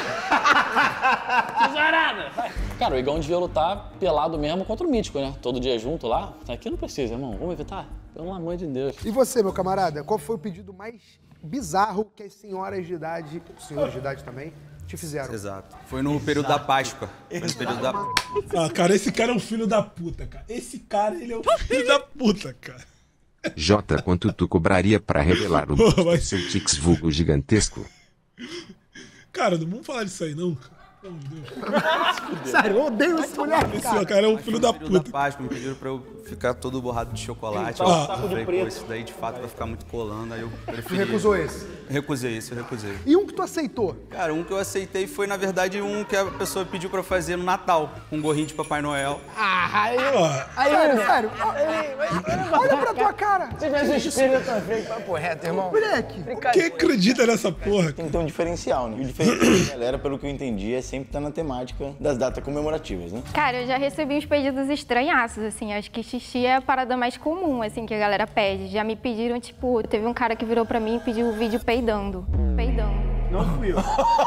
Cara, o Igão devia lutar pelado mesmo contra o Mítico, né? Todo dia junto lá. Aqui não precisa, irmão. Vamos evitar? Pelo amor de Deus. E você, meu camarada, qual foi o pedido mais bizarro que as senhores de idade também, te fizeram? Exato. Foi no período da Páscoa. Foi no período da... Ah, cara, esse cara é um filho da puta, cara. Esse cara, ele é um filho da puta, cara. Jota, quanto tu cobraria pra revelar o seu Tix vulgo gigantesco? Cara, não vamos falar disso aí, não, cara. Pelo amor de Deus. Sério, eu odeio esse mulher, Esse cara é um filho da puta. Da Páscoa, me pediram pra eu ficar todo borrado de chocolate. Então, Eu saco de falei, pô, preto. isso daí de fato vai ficar muito colando, aí eu preferi... Tu recusou esse? Recusei esse, eu recusei. E um que tu aceitou? Cara, um que eu aceitei foi, na verdade, um que a pessoa pediu pra eu fazer no Natal, um gorrinho de Papai Noel. Sério. Olha pra tua cara. Se tivesse um espírito feito, papo reto, irmão. Moleque. Quem acredita nessa porra? Tem que ter um diferencial, né? E o diferencial da galera, pelo que eu entendi, é sempre estar na temática das datas comemorativas, né? Cara, eu já recebi uns pedidos estranhaços, assim. Acho que xixi é a parada mais comum, assim, que a galera pede. Já me pediram, tipo, teve um cara que virou pra mim e pediu o vídeo peidando. Não fui eu.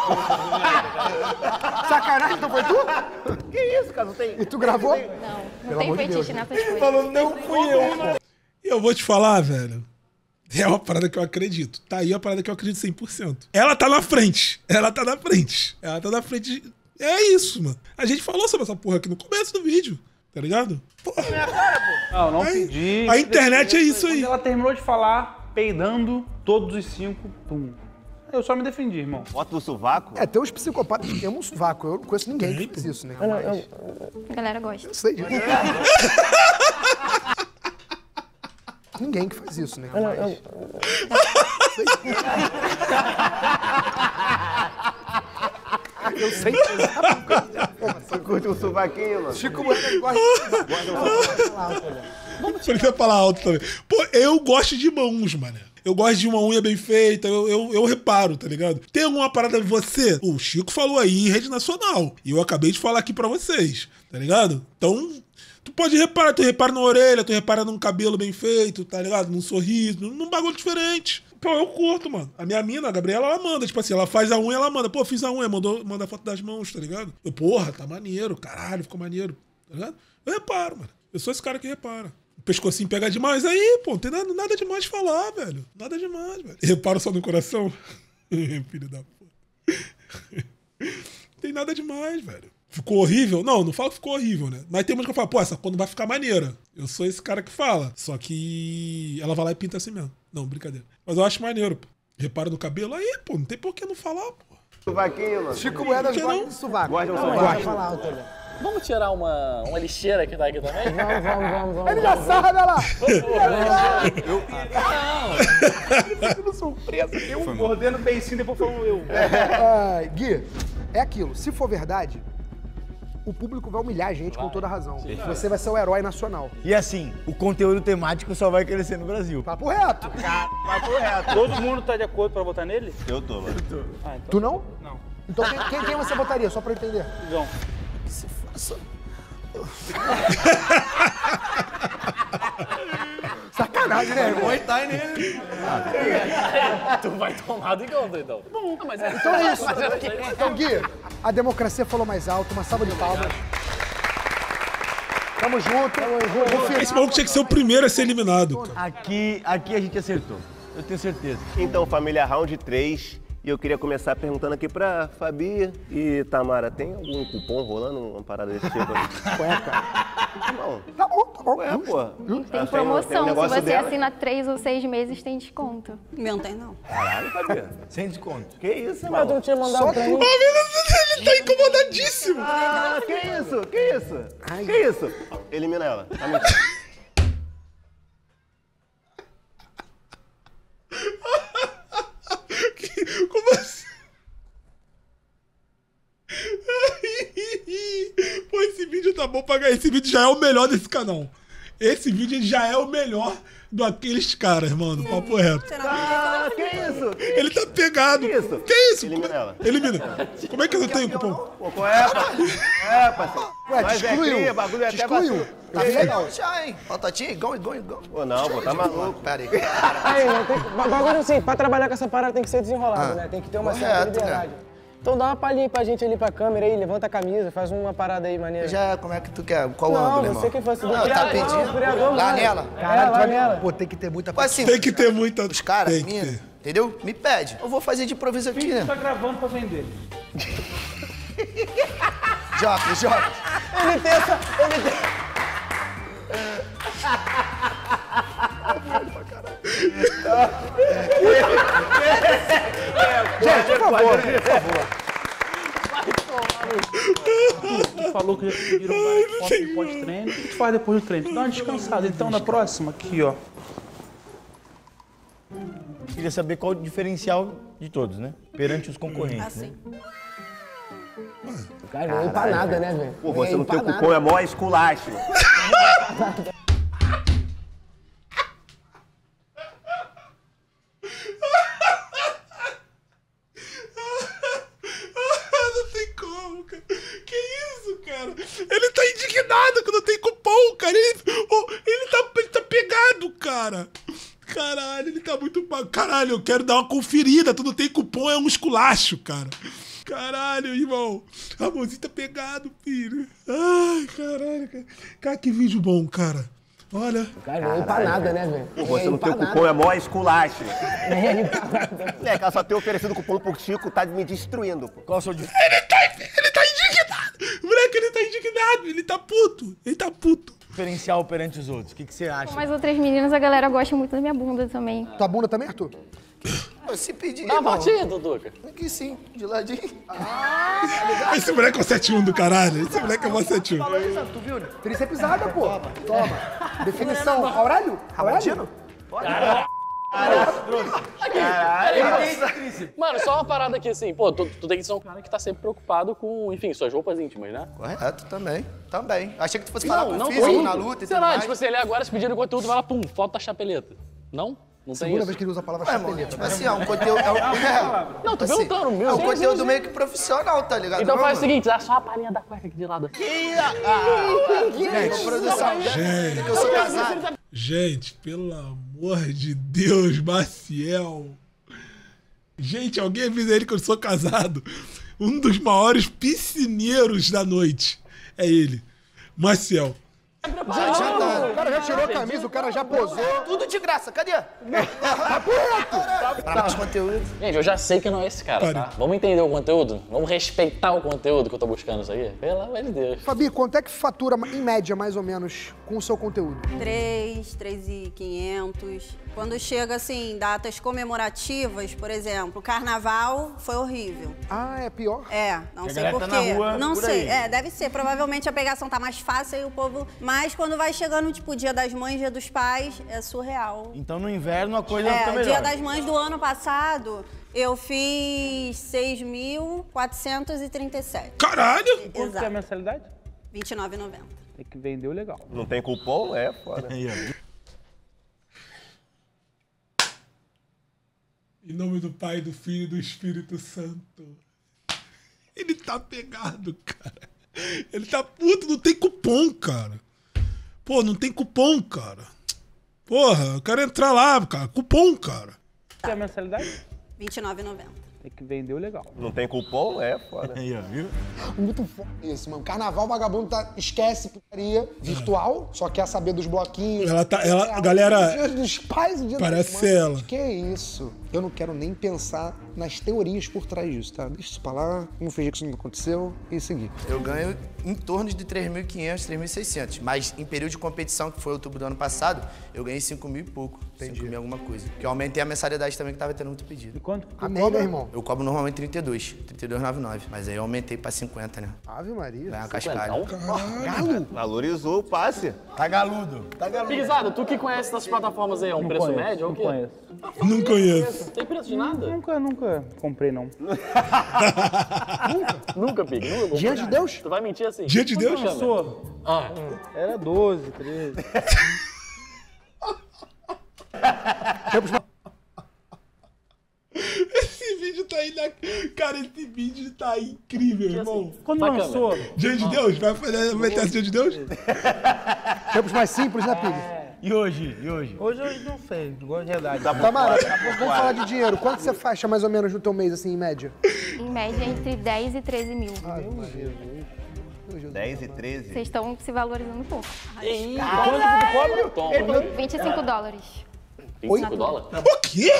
Sacanagem, não foi tu? Que isso, cara? Não tem... E tu gravou? Não tem fetiche nessas coisas. Falou, não fui eu. E eu vou te falar, velho. É uma parada que eu acredito. Tá aí a parada que eu acredito 100%. Ela tá na frente. Ela tá na frente. É isso, mano. A gente falou sobre essa porra aqui no começo do vídeo. Tá ligado? Porra. Não pedi. A internet é isso aí. Quando ela terminou de falar, peidando, todos os 5, pum. Eu só me defendi, irmão. Foto do sovaco? É, tem uns psicopatas que amam sovaco. Eu não conheço ninguém que faz isso, né? Mas... A galera gosta. Eu sei disso. Ninguém que faz isso, né? Mas... Eu sei que Você curte um sovaquinho, mano? Chico Moreira gosta Ele vai falar alto também. Pô, eu gosto de mãos, mano. Eu gosto de uma unha bem feita, eu reparo, tá ligado? Tem alguma parada de você? O Chico falou aí em rede nacional. E eu acabei de falar aqui pra vocês, tá ligado? Então, tu pode reparar, tu repara na orelha, tu repara num cabelo bem feito, tá ligado? Num sorriso, num bagulho diferente. Pô, eu curto, mano. A minha mina, a Gabriela, ela manda, tipo assim, ela faz a unha, ela manda. Pô, fiz a unha, manda a foto das mãos, tá ligado? Eu, porra, tá maneiro, caralho, ficou maneiro, tá ligado? Eu reparo, mano. Eu sou esse cara que repara. O pescocinho pega demais, aí, pô, não tem nada demais de falar, velho. Nada demais, velho. Reparo só no coração. Filho da puta. Tem nada demais, velho. Ficou horrível? Não falo que ficou horrível, né? Mas tem música que eu falo, pô, essa porra não vai ficar maneira. Eu sou esse cara que fala. Só que ela vai lá e pinta assim mesmo. Não, brincadeira. Mas eu acho maneiro, pô. Repara no cabelo aí, pô. Não tem por que não falar, pô. Sovaquinho, mano. Chico Moedas gosta de sovaco. Gosta de um Vai sovaco. falar alto ali. Vamos tirar uma lixeira que tá aqui também? Vamos. Ele já sabe, olha lá. Não. Surpresa. Eu mordendo o beicinho, depois falando eu. Gui, é aquilo. Se for verdade, o público vai humilhar a gente com toda razão. Você vai ser o herói nacional. E assim, o conteúdo temático só vai crescer no Brasil. Papo reto. Papo reto. Todo mundo tá de acordo pra votar nele? Eu tô, mano. Ah, então... Tu não? Não. Então quem você votaria, só pra eu entender? João. Se faça... Sacanagem, né, irmão? Tá nele. Tu vai tomar do Igão, doidão. Bom, mas é... Então é isso. Então, Gui, a democracia falou mais alto. Uma salva de palmas. Tamo junto. Esse maluco tinha que ser o primeiro a ser eliminado, cara. Aqui a gente acertou. Eu tenho certeza. Então, família, round 3. E eu queria começar perguntando aqui pra Fabi e Tamara, tem algum cupom rolando, uma parada desse tipo aí? Ué, cara. Tá bom. Tá bom. Ué, pô. Tem promoção, se você dela? assina 3 ou 6 meses, tem desconto. Meu não tem, não. Caralho, Fabi. Sem desconto. Que isso, Mas mano? tu não tinha mandado pra mim? Ele tá incomodadíssimo. Ah, que isso? Que isso? Elimina ela. Tá mentindo. Como assim? Pô, esse vídeo tá bom pra ganhar. Esse vídeo já é o melhor desse canal. Esse vídeo já é o melhor daqueles caras, mano. Papo reto. Ah, que isso? Ele tá pegado. Que isso? Elimina ela. Elimina. Como é que eu não tenho cupom? Pô, qual é, parceiro? É, parceiro. Ué, Nós te é excluiu. cria, bagulho é Te até excluiu. vacilo. Tá legal. Já, hein? Batatinha, igual. Pô, não, pô, tá maluco. Pera aí. Aí, né, bagulho assim, pra trabalhar com essa parada tem que ser desenrolado, né? Tem que ter uma certa correto, liberdade. Então dá uma palhinha pra gente ali pra câmera aí, levanta a camisa, faz uma parada aí maneira. Já, como é que tu quer? Qual Não, ângulo, irmão? você que fosse do Não, tá criador, pedindo? criador, Lá mano. nela? Caralho, lá nela. Pô, tem que ter muita Tipo assim, Tem que ter muita. os caras, Tem que mina, ter. entendeu? Me pede. Eu vou fazer de improviso aqui, né? Tá gravando pra vender. Joca. Ele tem essa... Gente, por favor. Tu falou que já pediram várias fotos do pós-treino. O que tu faz depois do treino? Tu dá uma descansada. Então, na próxima, aqui, ó. Queria saber qual o diferencial de todos, né? Perante os concorrentes, né? Cara, não é pra nada, né, velho? Pô, você no teu cupom é mó esculacho. Não tem como, cara. Que isso, cara? Ele tá indignado que não tem cupom, cara. Ele tá pegado, cara. Caralho, ele tá muito... Caralho, eu quero dar uma conferida. Tu não tem cupom, é um esculacho, cara. Caralho, irmão. A mãozinha tá pegado, filho. Ai, caralho, cara. Cara, que vídeo bom, cara. Olha. Cara, não é pra nada, né, velho? Pô, você no teu cupom é mó esculacho. É, cara, só ter oferecido cupom pro Chico tá me destruindo, pô. Qual o seu diferencial? Ele tá indignado. Moleque, ele tá indignado. Ele tá puto. Ele tá puto. Diferencial perante os outros. O que você acha? Com as outras meninas, a galera gosta muito da minha bunda também. Tua bunda também, Arthur? Se pedir, Dá uma fotinha, Duduca. Aqui sim, de ladinho. Esse moleque é o 7-1 do caralho. Esse moleque é o 7-1. Tu viu, né? Trícepsada, pô. Toma. Definição. Aurélio? Aurélio? Mano, só uma parada aqui assim, pô, tu tem que ser um cara que tá sempre preocupado com, enfim, suas roupas íntimas, né? Correto, também. Achei que tu fosse falar com o não, físico, na luta e sei tudo lá, mais. tipo assim, ele agora se pediram conteúdo, vai lá, pum, foto da chapeleta. Não? Não tem Segunda isso? vez que ele usa a palavra Ué, irmão, chapeleta. tipo assim, é um conteúdo... Não, tô assim, perguntando, meu. É um Sim, conteúdo sim, sim. meio que profissional, tá ligado? Então Não, faz o mano? seguinte, dá só a palhinha da cueca aqui de lado. Gente, produção, Gente. eu sou casado. Gente, pelo amor de Deus, Maciel. Gente, alguém avisa ele que eu sou casado. Um dos maiores piscineiros da noite é ele. Maciel, O cara já tirou a camisa, o cara já posou. Tudo de graça, cadê? Pra mais conteúdo. Gente, eu já sei que não é esse cara, tá? Vamos entender o conteúdo? Vamos respeitar o conteúdo que eu tô buscando isso aí? Pelo amor de Deus. Fabi, quanto é que fatura, em média, mais ou menos, com o seu conteúdo? 3.500. Quando chega, assim, datas comemorativas, por exemplo, carnaval foi horrível. Ah, é pior? É, não sei por quê. Não sei, deve ser. Provavelmente a pegação tá mais fácil e o povo... Mas quando vai chegando, tipo, Dia das Mães, Dia dos Pais, é surreal. Então no inverno a coisa fica melhor. Dia das Mães do ano passado, eu fiz 6.437. Caralho! Quanto que é a mensalidade? R$29,90. Tem que vender o legal. Não tem cupom? É foda. Em nome do Pai, do Filho e do Espírito Santo. Ele tá pegado, cara. Ele tá puto, não tem cupom, cara. Pô, não tem cupom, cara. Porra, eu quero entrar lá, cara. Cupom, cara. Quanto que é a mensalidade? R$29,90. Tem que vender o legal. Não tem cupom? É foda. Muito foda isso, mano. Carnaval, vagabundo esquece putaria virtual, só quer saber dos bloquinhos. Galera, Dia dos Pais, o Dia parece das ser Mães. ela. Que isso? Eu não quero nem pensar nas teorias por trás disso, tá? Deixa isso pra lá, vamos fingir que isso não aconteceu e seguir. Eu ganho em torno de 3.500, 3.600. Mas em período de competição, que foi outubro do ano passado, eu ganhei 5.000 e pouco. 5.000 alguma coisa. Que eu aumentei a mensalidade também, que tava tendo muito pedido. E quanto? Amém, meu irmão. Eu cobro normalmente 32,99. Mas aí eu aumentei pra 50, né? Ave Maria. Ganhar uma cascalho. Galo. Valorizou o passe. Tá galudo. Piguizada, tu que conhece das plataformas aí, é um preço médio ou o quê? Não conheço. Tem preço de nada? Nunca comprei, não. Nunca, Pig. Nunca. Diante de Deus? Tu vai mentir assim? Diante de Deus? Era 12, 13. Esse vídeo tá aí Cara, esse vídeo tá incrível, irmão. Quando lançou? Diante de Deus? Vai meter essa Diante de Deus? Tempos mais simples, né, Pig? E hoje? Hoje eu não sei, não gosto de verdade. Tamara, vamos falar de dinheiro. Quanto você fecha mais ou menos no teu mês, assim, em média? Em média, entre 10 e 13 mil. 10 e 13. Vocês estão se valorizando um pouco. Quanto que tu cobra? Toma. $25. 25 dólares? O quê?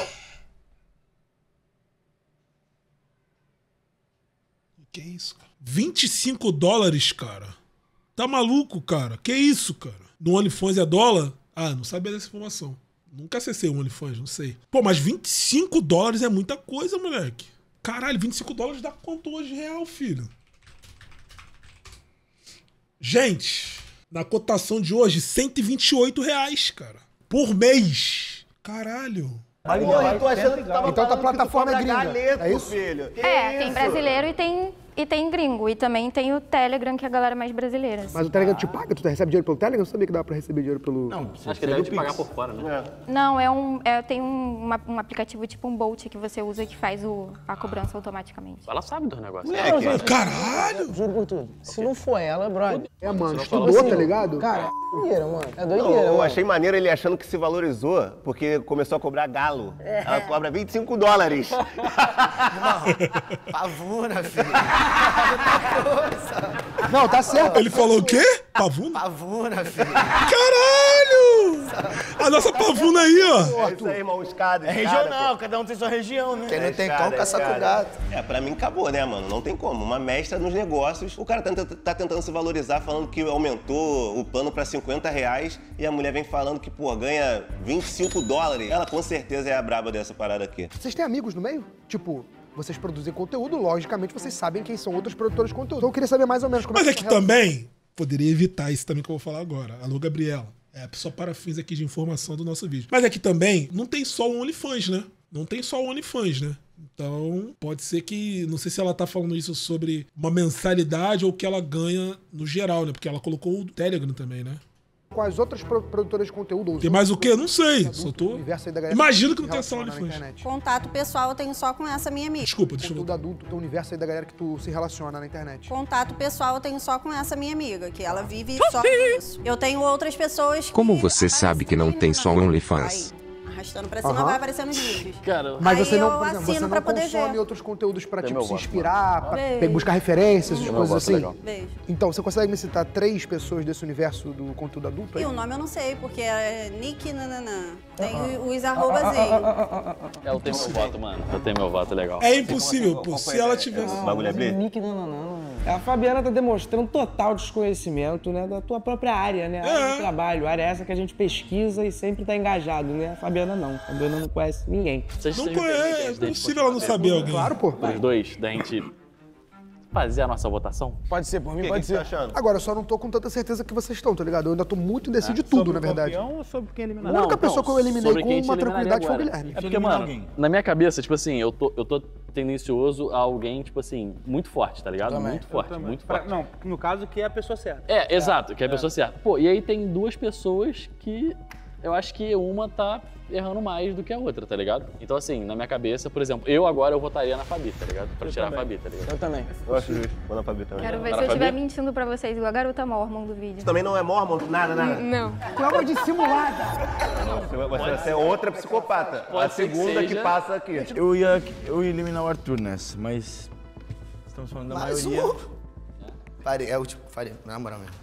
Que isso, cara? $25, cara? Tá maluco, cara? Que isso, cara? No OnlyFans é dólar? Ah, não sabia dessa informação. Nunca acessei o OnlyFans, não sei. Pô, mas $25 é muita coisa, moleque. Caralho, $25 dá quanto hoje real, filho? Gente, na cotação de hoje, R$128, cara. Por mês. Caralho. Porra, eu tô achando que tava Então a falando plataforma que é tu cobra gringa, galeto, é isso? filho. Que Tem isso? brasileiro e tem gringo. E também tem o Telegram, que é a galera mais brasileira. Mas o Telegram te paga? Tu recebe dinheiro pelo Telegram? Eu não sabia que dava pra receber dinheiro pelo... Não, acho que deve te pagar por fora, né? Não, tem um aplicativo tipo um Bolt que você usa que faz a cobrança automaticamente. Ela sabe dos negócios. Caralho! Juro por tudo. Se não for ela, brother. É, mano, estudou, tá ligado? Cara, é doideira, mano. É Não, doideira, eu mano. achei maneiro ele achando que se valorizou, porque começou a cobrar galo. Ela cobra $25. Pavuna, filho. Não, tá certo. Ele falou o quê? Pavuna? Pavuna, filho. Caralho! A nossa pavuna aí, ó. É isso aí, irmão, escada. É regional, cada um tem sua região, né? Quem não tem cão, caça com gato. É, pra mim acabou, né, mano? Não tem como. Uma mestra nos negócios, o cara tá tentando se valorizar, falando que aumentou o plano pra R$50 e a mulher vem falando que, pô, ganha $25. Ela com certeza é a braba dessa parada aqui. Vocês têm amigos no meio? Tipo, vocês produzem conteúdo, logicamente vocês sabem quem são outros produtores de conteúdo. Então eu queria saber mais ou menos como Mas é é que também, poderia evitar isso também que eu vou falar agora. Alô, Gabriela. É só para fins aqui de informação do nosso vídeo. Mas é que também não tem só o OnlyFans, né? Não tem só o OnlyFans, né? Então, pode ser que... Não sei se ela tá falando isso sobre uma mensalidade ou que ela ganha no geral, né? Porque ela colocou o Telegram também, né? Com as outras produtoras de conteúdo. Tem mais o quê? Não sei. Só tô... Imagino que não tem só OnlyFans. Contato pessoal eu tenho só com essa minha amiga. Desculpa. Conteúdo adulto, tem um universo aí da galera que tu se relaciona na internet. Contato pessoal eu tenho só com essa minha amiga, que ela vive só com isso. Eu tenho outras pessoas que... Como você sabe que não tem só OnlyFans? Arrastando pra cima vai aparecer nos vídeos. Cara, Mas Aí você não, eu por exemplo, você assino não pra poder consome ver. outros conteúdos pra, Tem tipo, meu se voto, inspirar, pra Vejo. buscar referências, essas Meu coisas voto é assim? legal. Beijo. Então, você consegue me citar 3 pessoas desse universo do conteúdo adulto aí? E o nome eu não sei, porque é Nick Nananã. Tem os arrobazinhos. Eu tenho meu voto, mano. Eu tenho meu voto, legal. É impossível, pô. Se ela tivesse. O bagulho é blitz? Nick não. A Fabiana tá demonstrando total desconhecimento, né, da tua própria área, né? A área do trabalho. A área é essa que a gente pesquisa e sempre tá engajado, né? A Fabiana não. A Fabiana não conhece ninguém. Não conhece, é impossível ela não saber alguém. Claro, pô. Os dois, da gente fazer a nossa votação? Pode ser, por mim O pode que você ser. tá achando? Agora, eu só não tô com tanta certeza que vocês estão, tá ligado? Eu ainda tô muito indeciso de tudo, na verdade. Ou sobre quem eliminar? A única pessoa que eu eliminei sobre com quem te uma eliminaria tranquilidade foi o agora. Guilherme. É porque, mano, na minha cabeça, tipo assim, eu tô tendencioso a alguém, tipo assim, muito forte, tá ligado? Muito forte, muito forte. Não, no caso, que é a pessoa certa. É, exato, que é a pessoa certa. Pô, e aí tem 2 pessoas que eu acho que uma tá errando mais do que a outra, tá ligado? Então, assim, na minha cabeça, por exemplo, eu votaria na Fabi, tá ligado? Pra tirar a Fabi, tá ligado? Eu também. Eu acho justo. Vou na Fabi também. Quero ver Para se eu estiver Fabi? mentindo pra vocês, igual a garota mormon do vídeo. Você também não é mormon? Nada. Não. Prova dissimulada. Você é outra psicopata. Pode A ser que segunda que seja. passa aqui. Eu ia eliminar o Arthur nessa, mas estamos falando da Mais maioria. um. Faria, é o tipo, faria, na moral mesmo.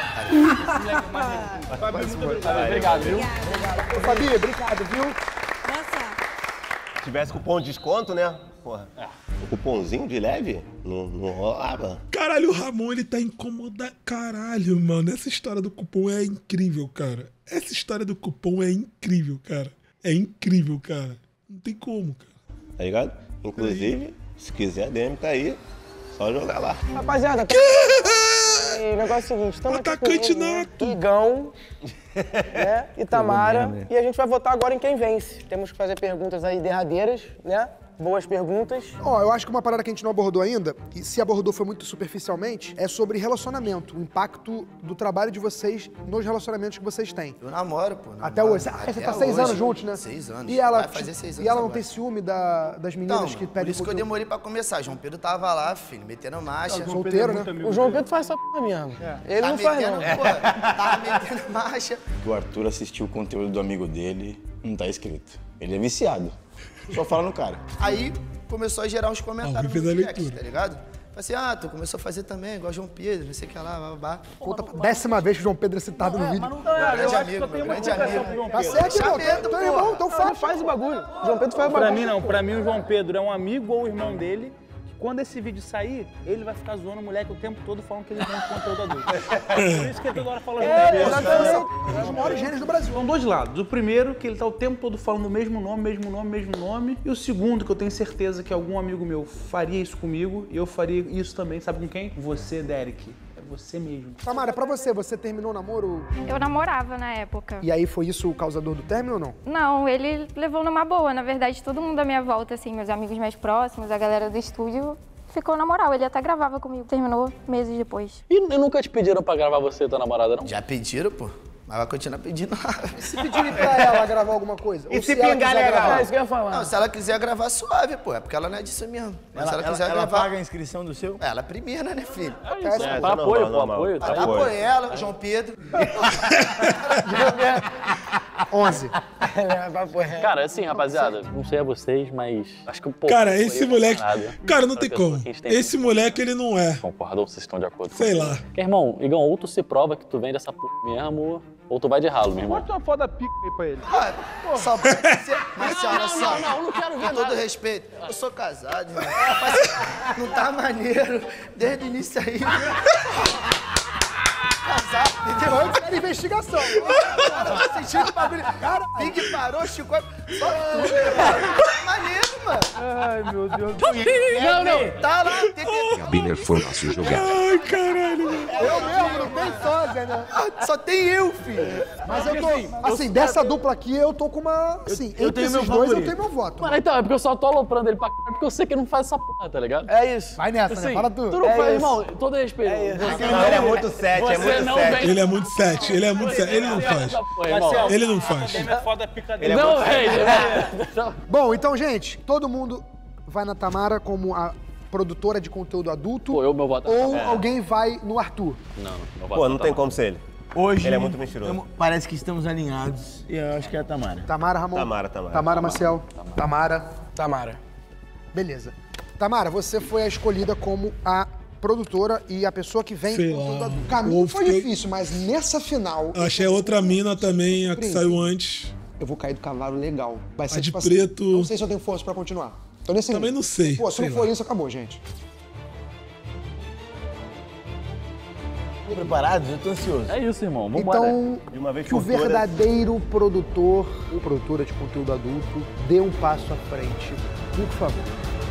Obrigado, viu? Ô, Fabi, obrigado, viu? Se tivesse cupom de desconto, né? Porra. O cupomzinho de leve? Não rolava. Caralho, o Ramon, ele tá incomodado. Caralho, mano. Essa história do cupom é incrível, cara. Essa história do cupom é incrível, cara. É incrível, cara. Não tem como, cara. Tá ligado? Inclusive, se quiser, a DM tá aí. Só jogar lá. Rapaziada, o negócio é o seguinte, estamos Atacante aqui com ele, nato. Igão, né, e Tamara, e a gente vai votar agora em quem vence. Temos que fazer perguntas aí derradeiras, né? Boas perguntas. Ó, eu acho que uma parada que a gente não abordou ainda, e se abordou foi muito superficialmente, é sobre relacionamento, o impacto do trabalho de vocês nos relacionamentos que vocês têm. Eu namoro, pô. Até hoje. Ah, você tá 6 anos juntos, né? 6 anos. E ela, Vai fazer 6 anos e ela não agora. tem ciúme das meninas Então, que por pedem isso que eu demorei pra começar. João Pedro tava lá, filho, metendo marcha. Solteiro, né? O João Pedro faz essa porra mesmo. Ele não faz, não. Pô, tava metendo marcha. O Arthur assistiu o conteúdo do amigo dele, não tá escrito. Ele é viciado. Só fala no cara. Aí começou a gerar uns comentários fez no a direct, leitura. tá ligado? Falei assim, tu começou a fazer também, igual João Pedro, não sei o que lá, babá. Conta pra 10ª vez que o João Pedro é citado no vídeo. Grande amigo, meu grande amigo. Tá certo, irmão. Então, irmão, então faz. Faz o bagulho. O João Pedro faz o Pra bagulho. mim não, pra mim o João Pedro é um amigo ou irmão dele. Quando esse vídeo sair, ele vai ficar zoando o moleque o tempo todo falando que ele vende conteúdo adulto. Por isso que ele toda hora fala João Pedro. Um dos maiores gênios do Brasil. São 2 lados. O primeiro, que ele tá o tempo todo falando o mesmo nome. E o segundo, que eu tenho certeza que algum amigo meu faria isso comigo. E eu faria isso também, sabe com quem? Você, Derek. É você mesmo. Tamara, pra você terminou o namoro? Eu namorava na época. E aí foi isso o causador do término ou não? Não, ele levou numa boa. Na verdade, todo mundo à minha volta, assim, meus amigos mais próximos, a galera do estúdio, ficou na moral. Ele até gravava comigo. Terminou meses depois. E nunca te pediram pra gravar você e tua namorada, não? Já pediram, pô. Mas vai continuar pedindo lá. Se pedirem pra ela gravar alguma coisa? E Ou se ela pingar quiser legal? gravar? É isso que eu ia falar. Não, se ela quiser gravar, suave, pô. É porque ela não é disso mesmo. Mas se ela quiser Ela gravar... paga a inscrição do seu? Ela é primeira, né, filho? Pra apoio, pô, apoio. Tá apoio ela, João Pedro. 11. Cara, assim, rapaziada, não sei a vocês, mas acho que um pouco. Cara, esse moleque. Cara, não Pra tem pessoa como. que a gente tem. Esse moleque, ele não é. Concordam ou vocês estão de acordo? Sei lá. Porque, irmão, Igão, ou tu se prova que tu vende essa porra mesmo, ou tu vai de ralo, meu irmão. Bota uma foto da pica aí pra ele. Só mas olha só. não quero ver Com todo nada. respeito, eu sou casado, irmão. Mas não tá maneiro desde o início aí. Casado, entendeu? Antes era investigação. Cara, tô sentindo o bagulho. Cara, Big parou, Chico. Só tudo, mano. Tá maneiro, mano. Ai, meu Deus. Não. Tá lá, tem que... Gabiner foi nosso jogado. Ai, caralho. Eu mesmo, não tem sósia, né? Só tem eu, filho. Mas eu tô, assim, dessa dupla aqui, eu tô com uma, assim, entre esses dois eu tenho meu voto. Mano, então, é porque eu só tô aloprando ele pra caralho, porque eu sei que ele não faz essa porra, tá ligado? É isso. Vai nessa, né? Fala tu. Tu não faz, irmão, todo respeito. Você Não, ele é muito 7, é muito não 7. vem. Ele é muito 7, ele é muito 7. Ele não faz. Ele não faz. É foda da pica dele. Não, velho. Bom, então, gente, todo mundo vai na Tamara como a produtora de conteúdo adulto Pô, meu voto é ou Tamara. alguém vai no Arthur? Não, Pô, não tem como ser ele. Hoje, Ele é muito mentiroso. Parece que estamos alinhados e eu acho que é a Tamara. Tamara, Ramon? Tamara. Tamara, Maciel? Tamara. Tamara. Beleza. Tamara, você foi a escolhida como a produtora e a pessoa que vem Sei com lá. todo o caminho. Foi difícil, mas nessa final... Eu achei outra mina também, a que Príncipe. saiu antes. Eu vou cair do cavalo legal. Vai ser A de tipo preto. Assim, não sei se eu tenho força pra continuar. Tô nesse Também nível. não sei, Pô, se sei não for lá. isso, acabou, gente. Estão preparados? Eu tô ansioso. É isso, irmão. Vambora. Então, De uma vez que o por todas. verdadeiro produtor ou produtora de conteúdo adulto dê um passo à frente, por favor.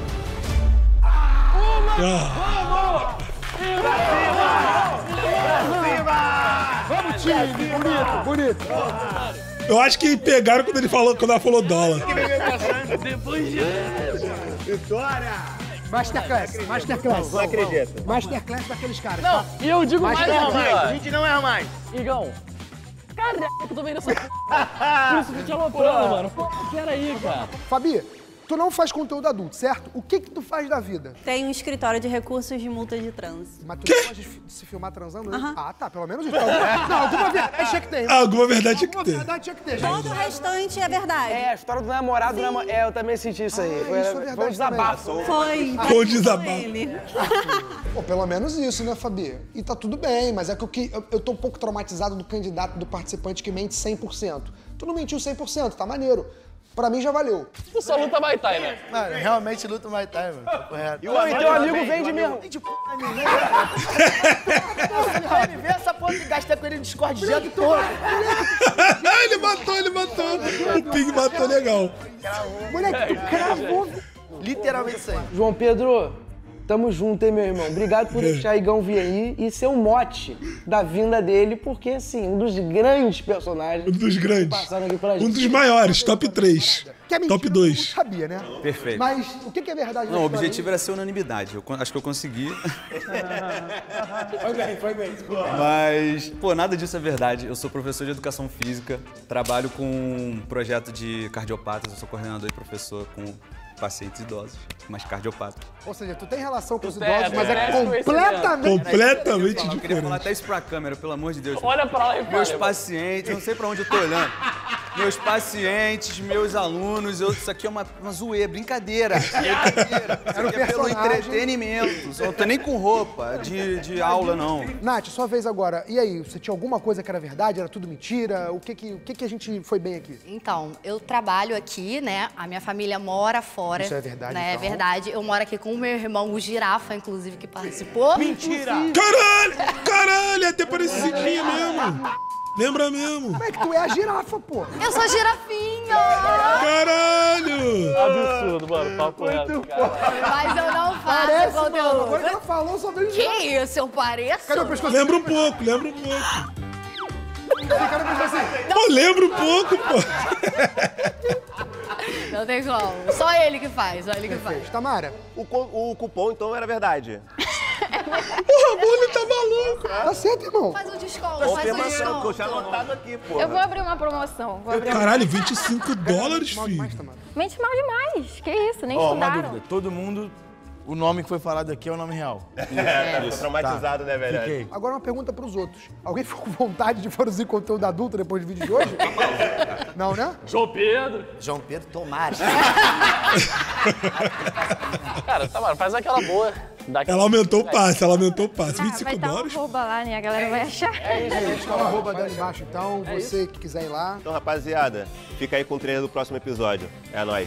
Vamos, time! Bonito, bonito. Eu acho que pegaram quando ela falou dólar. Depois de... Vitória! Masterclass. Não acredito. Masterclass daqueles caras. Não, tá? e eu digo mais aqui, ó. A gente não erra mais. Igão. Caralho, eu tô vendo essa p... Por isso que eu te aloprando, mano. Pô, peraí, cara. Fabi, tu não faz conteúdo adulto, certo? O que tu faz da vida? Tem um escritório de recursos de multa de trânsito. Mas tu não pode se filmar transando, né? Ah, tá, pelo menos isso. Não, alguma verdade tinha que ter. Alguma verdade tinha que ter. Alguma verdade tinha que ter. Todo o restante é verdade. É, a história do namorado. Eu também senti isso aí. isso é verdade Foi um desabafo. Foi. Foi um desabafo. Ele. Pô, pelo menos isso, né, Fabi? E tá tudo bem, mas é que eu tô um pouco traumatizado do candidato, do participante que mente 100%. Tu não mentiu 100%, tá maneiro. Pra mim já valeu. Tu só luta Muay Thai, né? Mano, realmente luta Muay Thai, mano. Tá correto. Não, e teu amigo vende mesmo. Vende porra nenhuma. Ele vê essa porra que gastei com ele no Discord o dia todo. Ele matou. O Ping matou legal. Moleque, tu cravou. Literalmente isso aí. João Pedro, tamo junto, hein, meu irmão? Obrigado por deixar Igão vir aí e ser o mote da vinda dele, porque, assim, um dos grandes personagens Um dos grandes. que passaram aqui pra gente. Um dos maiores, top 3. Que é mentira, Top todo mundo 2. sabia, né? Perfeito. Mas o que é verdade? Não, o objetivo era ser unanimidade. Acho que eu consegui. Foi bem. Mas, pô, nada disso é verdade. Eu sou professor de educação física, trabalho com um projeto de cardiopatas, eu sou coordenador e professor com pacientes idosos, mas cardiopatas. Ou seja, tu tem relação com os Tu idosos, tem, mas é merece completamente... Completamente Eu queria falar diferente. até isso pra câmera, pelo amor de Deus. Olha pra lá e fala. Meus pacientes, não sei pra onde eu tô olhando. Meus pacientes, meus alunos, isso aqui é uma zoeira, brincadeira. Brincadeira. Isso aqui é pelo personagem. entretenimento. Eu não tô nem com roupa de aula, não. Nath, sua vez agora. E aí, você tinha alguma coisa que era verdade? Era tudo mentira? O que a gente foi bem aqui? Então, eu trabalho aqui, né? A minha família mora fora. Isso é verdade, né? então? É verdade. Eu moro aqui com o meu irmão, o Girafa, inclusive, que participou. Mentira! Caralho, até parecidinha mesmo. Lembra mesmo. Como é que tu é a girafa, pô? Eu sou girafinha! Caralho! Absurdo, mano. Papo reto, cara. Mas eu não faço Parece, mano. conteúdo. Agora que ela falou, só vejo Que girafa. isso, eu pareço? Cadê o pescoço? Lembra um pouco, lembra um pouco. Cadê o pescoço assim? Pô, lembra um pouco, pô. Não tem como. Só ele que faz, só ele que faz. Tamara, O cupom, então, era verdade. O Ramon tá maluco. tá certo, irmão. Faz um desconto, faz um Confirmação, que eu desconto. tinha anotado aqui, pô. Eu vou abrir uma promoção. Vou abrir uma... Caralho, 25 dólares, Mal demais, filho. Tamara. Mente mal demais. Que isso, nem Ó, uma estudaram. dúvida. Todo mundo, o nome que foi falado aqui é o nome real. Tô traumatizado, né, velho? Fiquei. Agora uma pergunta pros outros. Alguém ficou com vontade de produzir conteúdo adulto depois do vídeo de hoje? Não, né? João Pedro. João Pedro Tomás. Cara, Tamara, faz aquela boa. Ela aumentou o passe, ela aumentou o passe. Ah, 25 vai dar um dólares. arroba lá, né? A galera vai achar. Gente, tá o arroba dando embaixo, então. Você que quiser ir lá. Então, rapaziada, fica aí com o trailer do próximo episódio. É nóis.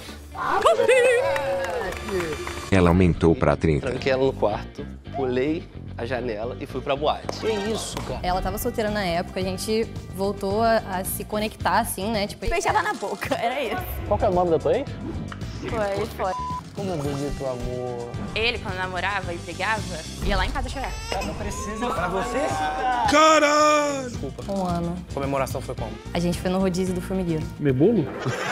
Ela aumentou pra 30. Tranquei ela no quarto, pulei a janela e fui pra boate. Que isso, cara? Ela tava solteira na época, a gente voltou a se conectar, assim, né? Tipo, Beijava na boca, era isso. Qual que é o nome da tua ex? foi. Como é bonito o amor. Ele, quando namorava e brigava, ia lá em casa chorar. Não precisa pra você? Caralho! Desculpa. Um ano. Comemoração foi como? A gente foi no rodízio do formigueiro. Meu bolo?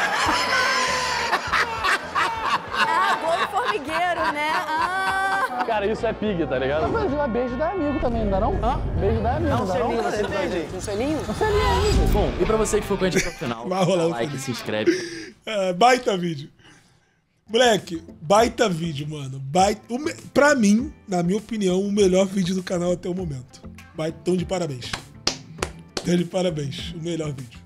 Ah, bolo formigueiro, né? Ah. Cara, isso é pig, tá ligado? Mas é beijo da amigo também, não dá não? Hã? Beijo da amigo, não dá não? você entende? Um selinho? Um selinho. Bom, e pra você que foi com a gente até o final, Vai rolar dá um like, selinho. se inscreve. É, baita vídeo. Moleque, baita vídeo, mano. Pra mim, na minha opinião, o melhor vídeo do canal até o momento. Baitão de parabéns. Tá de parabéns. O melhor vídeo.